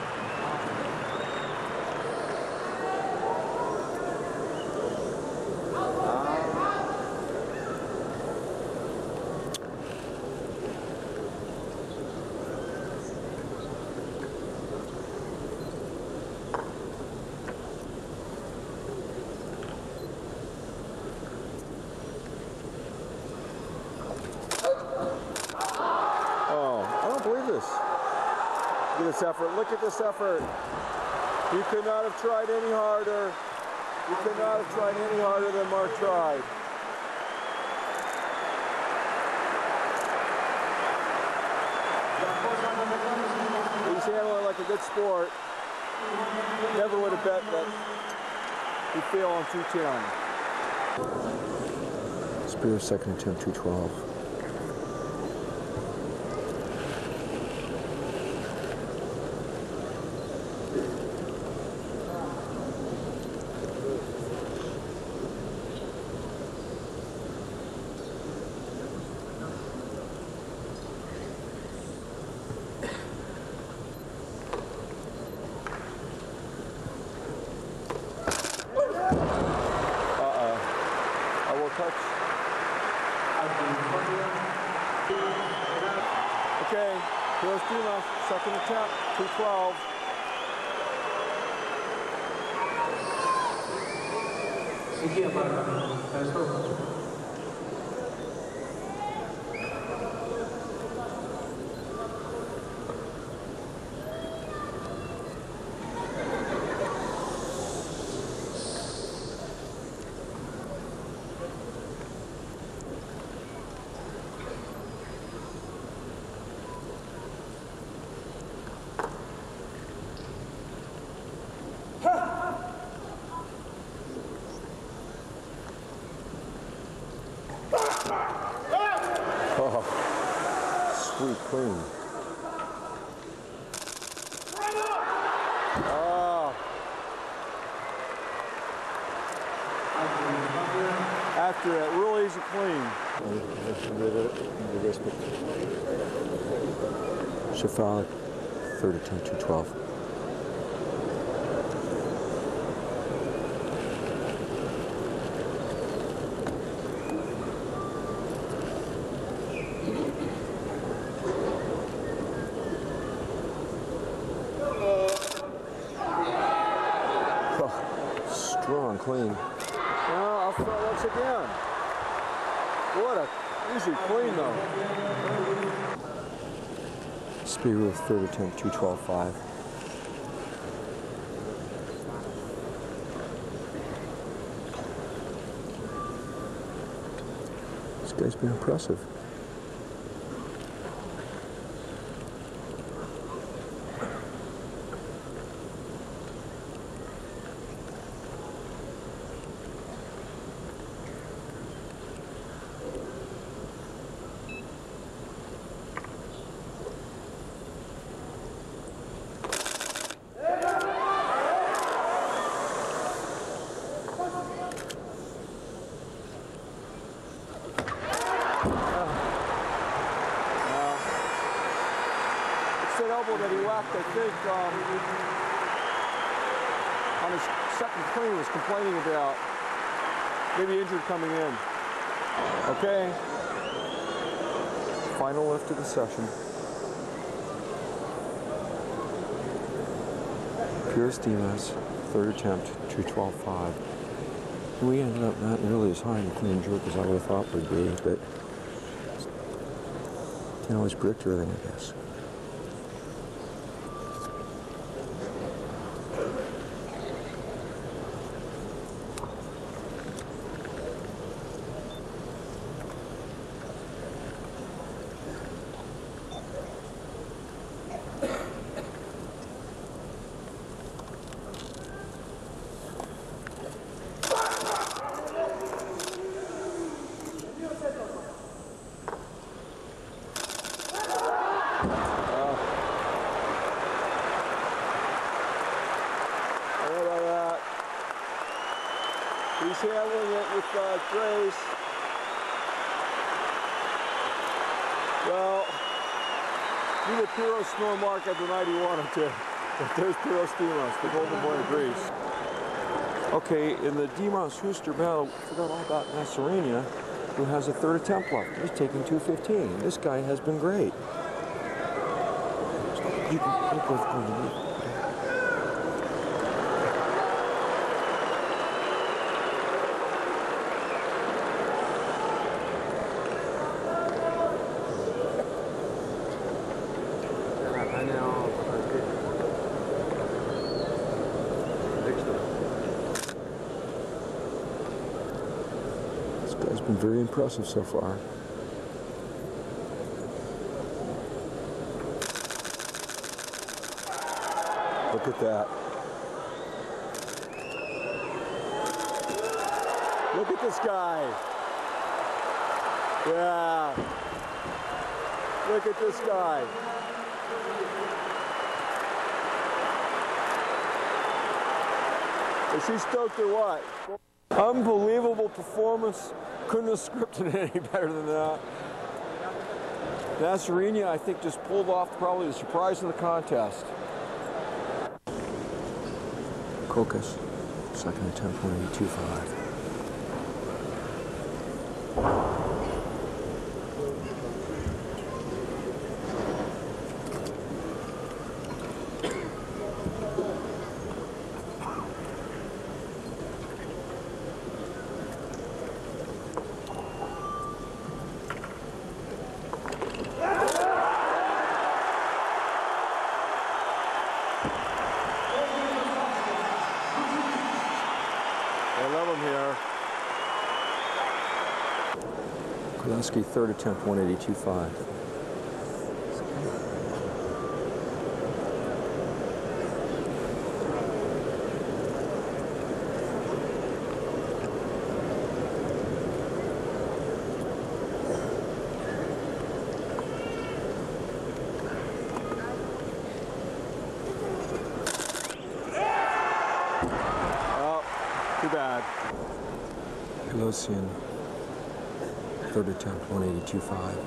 Look at this effort. Look at this effort. You could not have tried any harder. You could not have tried any harder than Mark tried. good sport. Never would have bet that he'd fail on two ten. Spear second attempt, two twelve. Okay, here's Dimas, second attempt, two twelve. Oh, sweet clean. Oh. After that real easy clean. Shafalik, third attempt, two twelve. Strong, clean. Well, I'll try once again. What a easy clean, though. Spear with third attempt, two twelve five. This guy's been impressive. Elbow that he left, I think, um, on his second clean was complaining about maybe injured coming in. Okay. Final lift of the session. Pierce Dimas, third attempt, two twelve five. We ended up not nearly as high in the clean jerk as I would have thought would be, but you know, it's bricked everything, I guess. He's handling it with uh, grace. Well, he would Piro snore mark every night he wanted to. But there's Piro Dimas, the golden boy of Greece. Okay, in the Dimas Huster battle, I forgot all about Nassirinia, who has a third attempt left. He's taking two fifteen. This guy has been great. You can look what's going on. This guy's been very impressive so far. Look at that. Look at this guy. Yeah. Look at this guy. Is he stoked or what? Unbelievable performance. Couldn't have scripted it any better than that. Nassirinia, I think, just pulled off probably the surprise of the contest. Kokas, second attempt, one eighty-two five. Third attempt, one eighty-two five. Oh, too bad. Pelosian. Third attempt, one eighty-two five.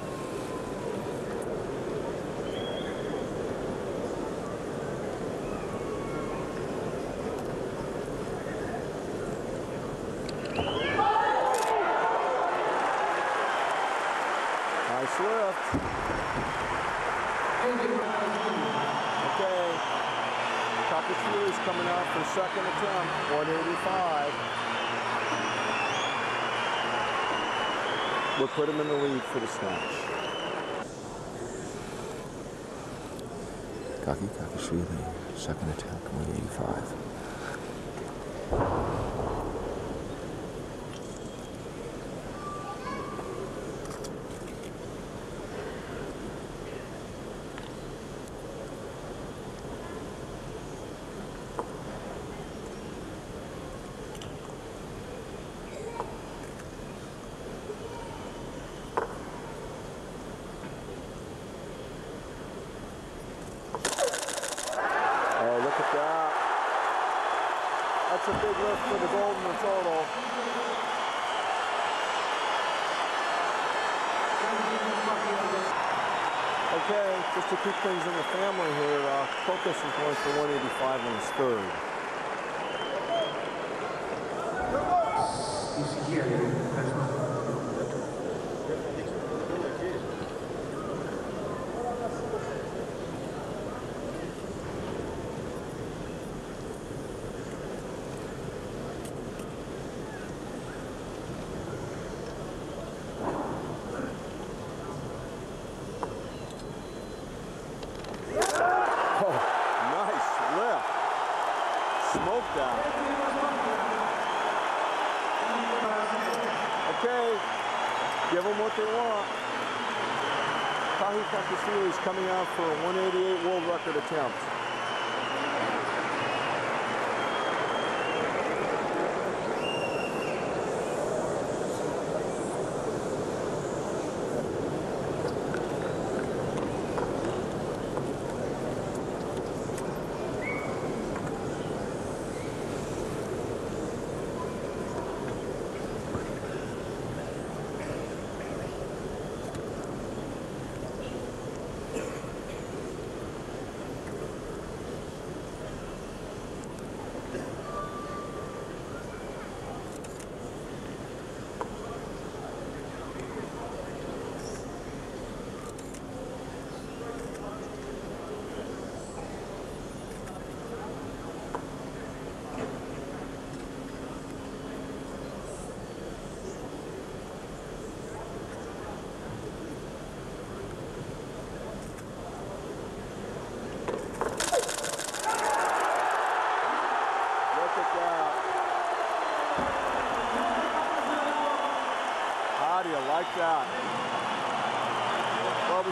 Nice lift. Okay. Kakashvili's coming out for second attempt, one eighty-five. We'll put him in the lead for the snatch. Kaki Kakashvili, second attempt, one eighty-five. That's a big lift for the gold in the total. Okay, just to keep things in the family here, uh, Focus is going for one eighty-five on his third. Smoked that. Okay, give them what they want. Kahi Kakashvili is coming out for a one eighty-eight world record attempt.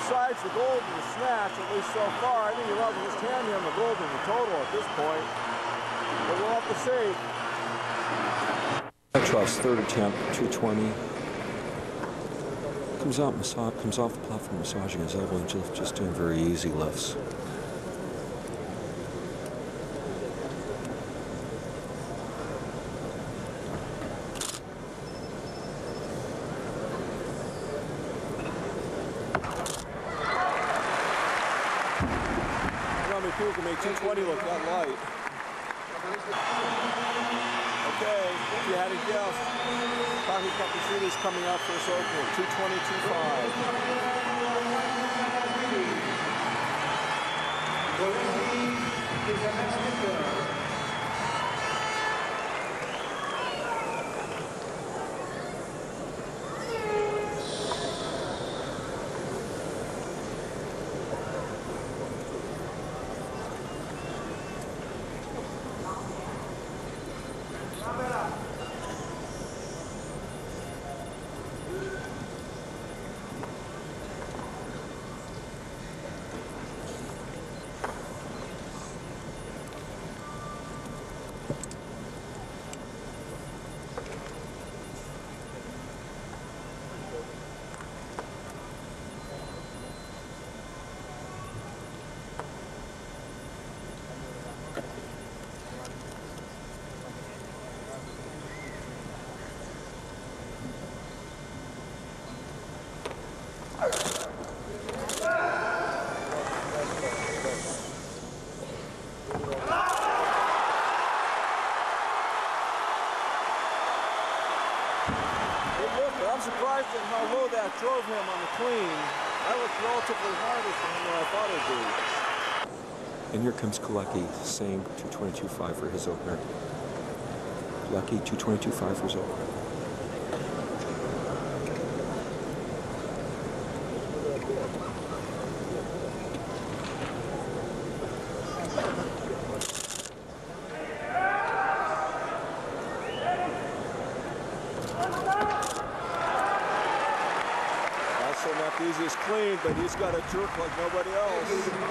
besides the gold and the snatch, at least so far. I think you'll have to just hand him the gold in the total at this point. But we'll have to see. Petrov's third attempt, two twenty. Comes out, massage, comes off the platform, massaging his elbow and just, just doing very easy lifts. People can make two twenty look that light. Okay, if you had a guess, Taki Kapashvili's coming out for his opening, two twenty, two five. I'm surprised at how low that drove him on the clean. That looked relatively harder for him than I thought it would be. And here comes Kalecki, same two twenty, two five for his opener. Kalecki, two twenty, two five for his opener. Not the easiest clean, but he's got a jerk like nobody else.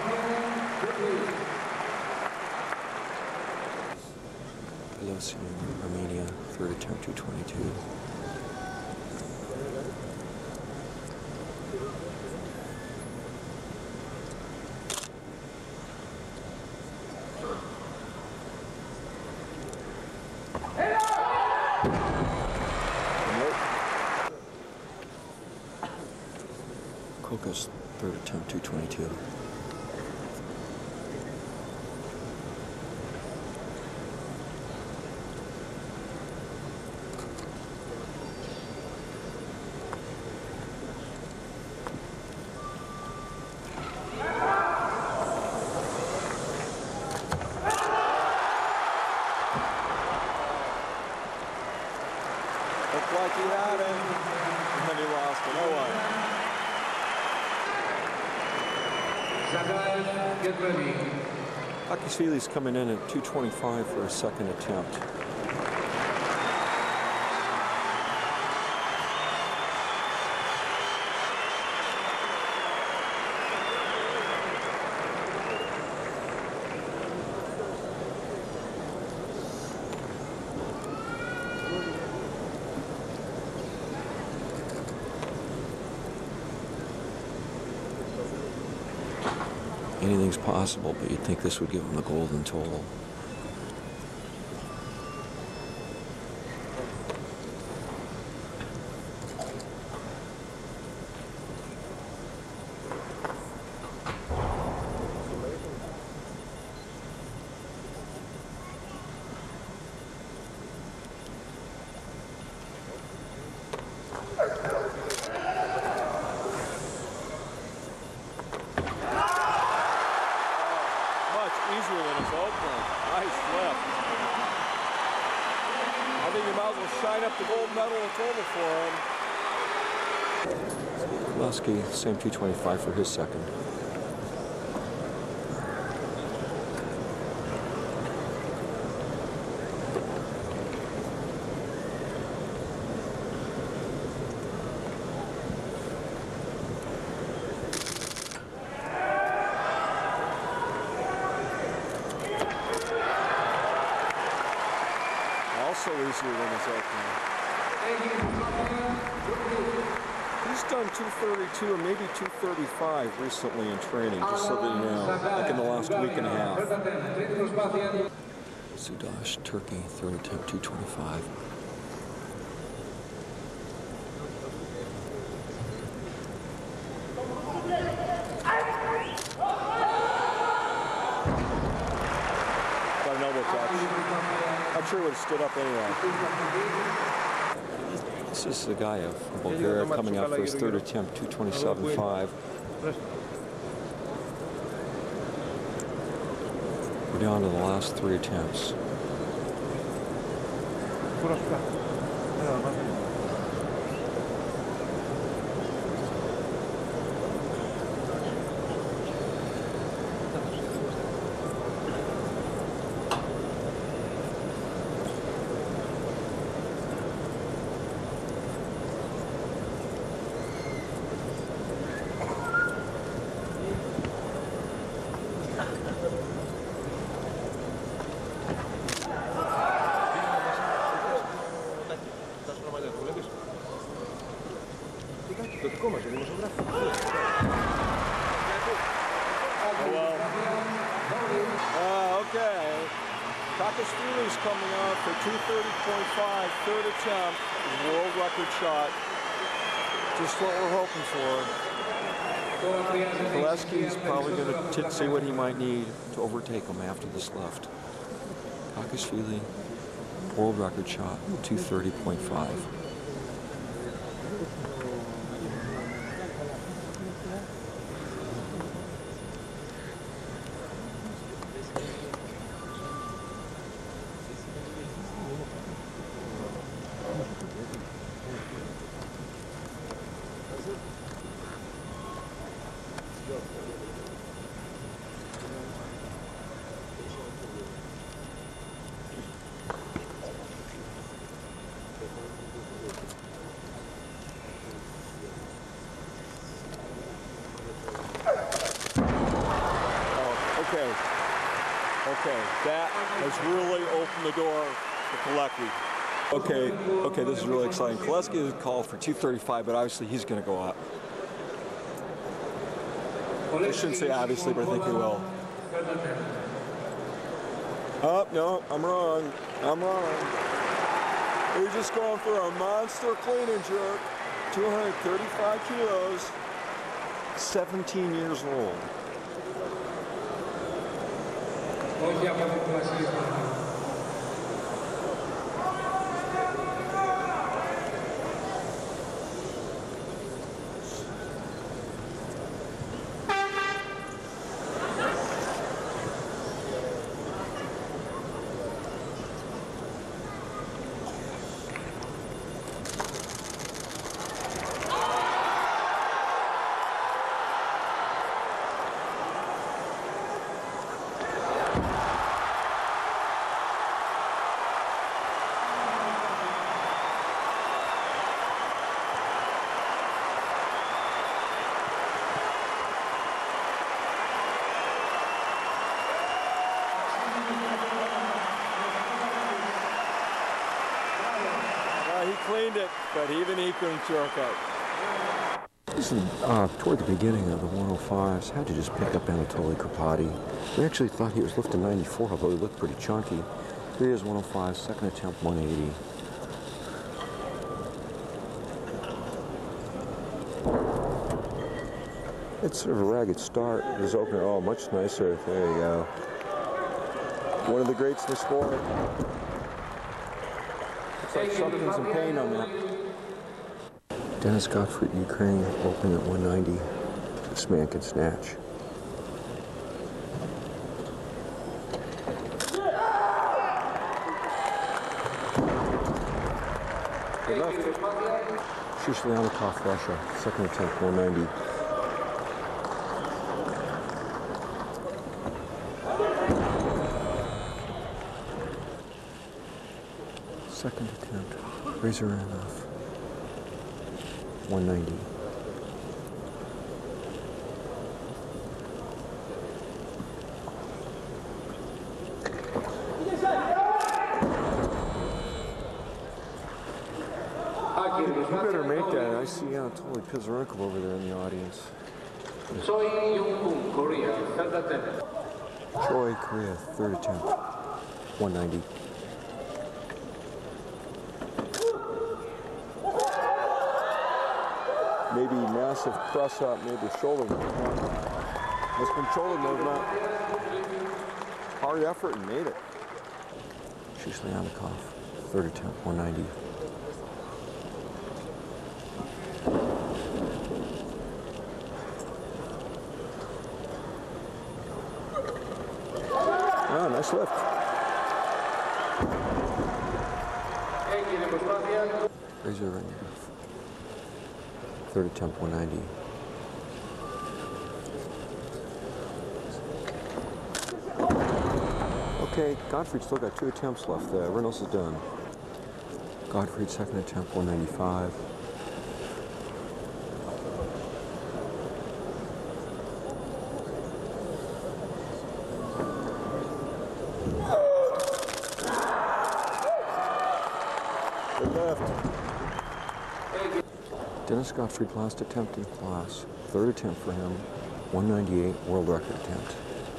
Nassirinia, Armenia, third attempt, two twenty-two. Koka's third attempt, two twenty-two. Looked like he had it, and then he lost it. Oh well. Get ready. Kapashvili's coming in at two twenty-five for a second attempt. Anything's possible, but you'd think this would give him the golden total. Easier than his opener. Nice flip. I think you might as well shine up the gold medal and total for him. Lusky, same two twenty-five for his second. little easier than his opener. He's done two thirty-two or maybe two thirty-five recently in training, just so that you know, like in the last week and a half. Sudash, Turkey, third attempt, two twenty-five. Got an elbow touch. I'm sure he would have stood up anyway. This is the guy of Bulgaria coming out for his third attempt, two twenty-seven five. We're down to the last three attempts. Is coming out for two thirty point five, third attempt, world record shot. Just what we're hoping for. Koleski's probably going to see what he might need to overtake him after this left. Kakashvili, world record shot, two thirty point five. Okay, okay, that has really opened the door for Kolecki. Okay, okay, this is really exciting. Koleski is called for two thirty-five, but obviously he's going to go up. I shouldn't say obviously, but I think he will. Oh, no, I'm wrong. I'm wrong. He's just going for a monster clean and jerk. two hundred thirty-five kilos, seventeen years old. Cleaned it, but even he couldn't jerk it. This is uh, toward the beginning of the one oh fives. Had to just pick up Anatoly Karpati. We actually thought he was lifting ninety-four, although he looked pretty chunky. Here he is, one oh five, second attempt, one eighty. It's sort of a ragged start. His opener, oh, much nicer. There you go. One of the greats in the sport. Like something's in pain on that. Dennis Gottfried, Ukraine, open at one ninety. This man can snatch. Good left. Shishlianikov, Russia, second attempt, one ninety. Second attempt, Razoranoff, one ninety. You better make that. I see Anatoly Pizarenko over there in the audience. Choi, Korea, third attempt, one ninety. Maybe massive press up, maybe shoulder movement. Must have been shoulder movement. Hard effort and made it. Shishlianikov, third attempt, one ninety. Oh, nice lift. Razor Renov, third attempt, one ninety. Okay, Gottfried's still got two attempts left there. Everyone else is done. Gottfried, second attempt, one ninety-five. Good left. Dennis Gottfried, last attempt in class. Third attempt for him, one ninety-eight, world record attempt.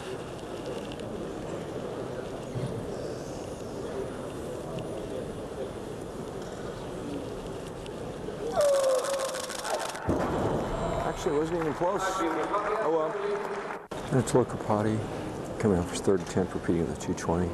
Actually, it wasn't even close. Oh well. Anatoly Kripati coming up for his third attempt, repeating the two twenty.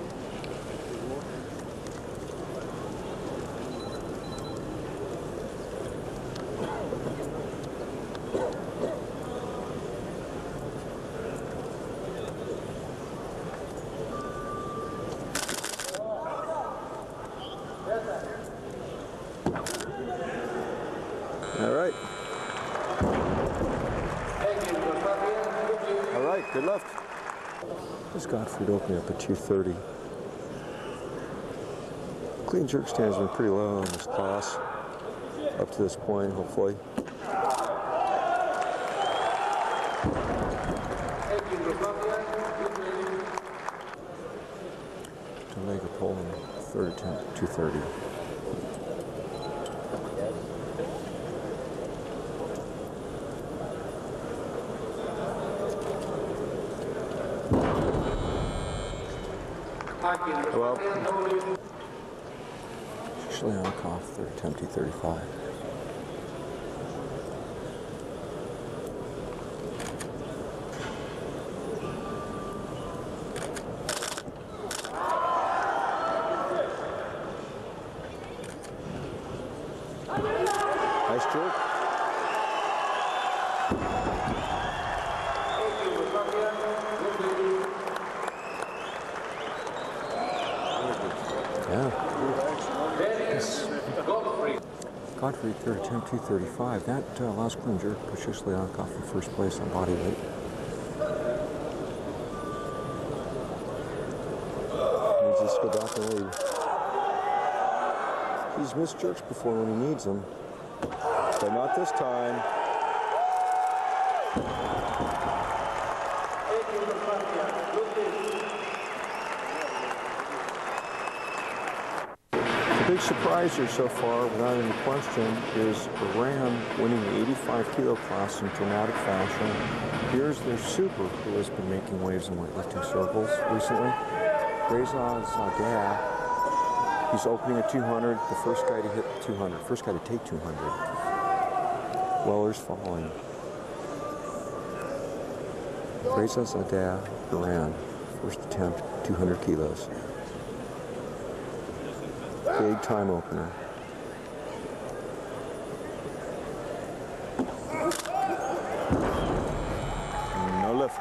All right. All right, good left. This Gottfried opening up at two thirty. Clean jerk stands been pretty low in this class up to this point, hopefully. Omega Poland, third attempt, two thirty. Well, Shishlianikov, third attempt, two thirty-five. nice jerk. Yeah. Yes. Gottfried, third attempt, two thirty-five. That uh, last clean jerk put Shishlianikov in first place on body weight. Needs to just go back and lead. He's missed jerks before when he needs them, but not this time. The big surprise here so far, without any question, is Iran winning the eighty-five kilo class in dramatic fashion. Here's their super, who has been making waves in weightlifting circles recently. Reza Zadeh. He's opening at two hundred, the first guy to hit two hundred, first guy to take two hundred. Weller's following. Reza Zadeh, Iran, first attempt, two hundred kilos. Big time opener. No lift.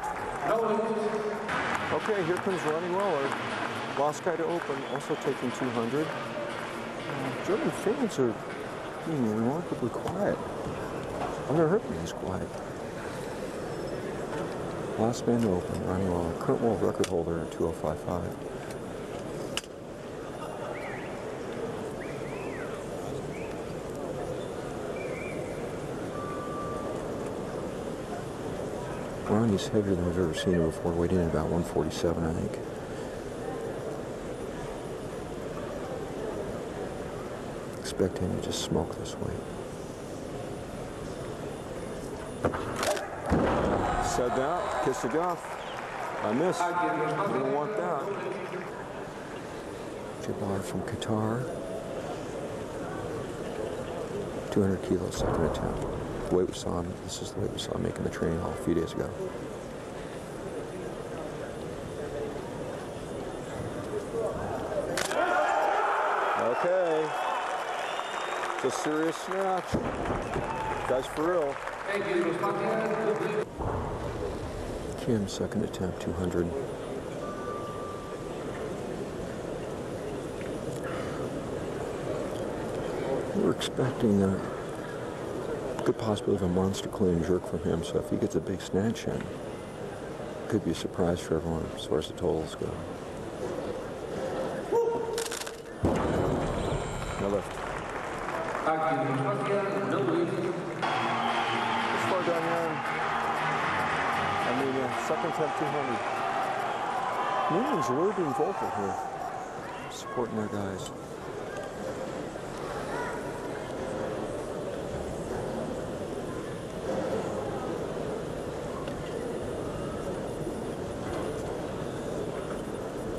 Okay, here comes Ronnie Weller. Last guy to open, also taking two hundred. Uh, German fans are being remarkably quiet. I've never heard them this quiet. Last man to open, Ronnie Weller, current world record holder at two oh five five. Ronnie's heavier than we've ever seen him before, weighed in at about one forty-seven, I think. Expect him to just smoke this weight. Said that, kiss of death. I missed. Didn't want that. Jabbar from Qatar. two hundred kilos, second attempt. The weight we saw him, this is the weight we saw him making the training hall a few days ago. Okay. It's a serious snatch. Guy's for real. Kim, second attempt, two hundred. We're expecting a good possibility of a monster clean and jerk from him, so if he gets a big snatch in, it could be a surprise for everyone as far as the totals go. No lift. This far down here, I mean, uh, second attempt, two hundred. Newman's really being vocal here, supporting their guys.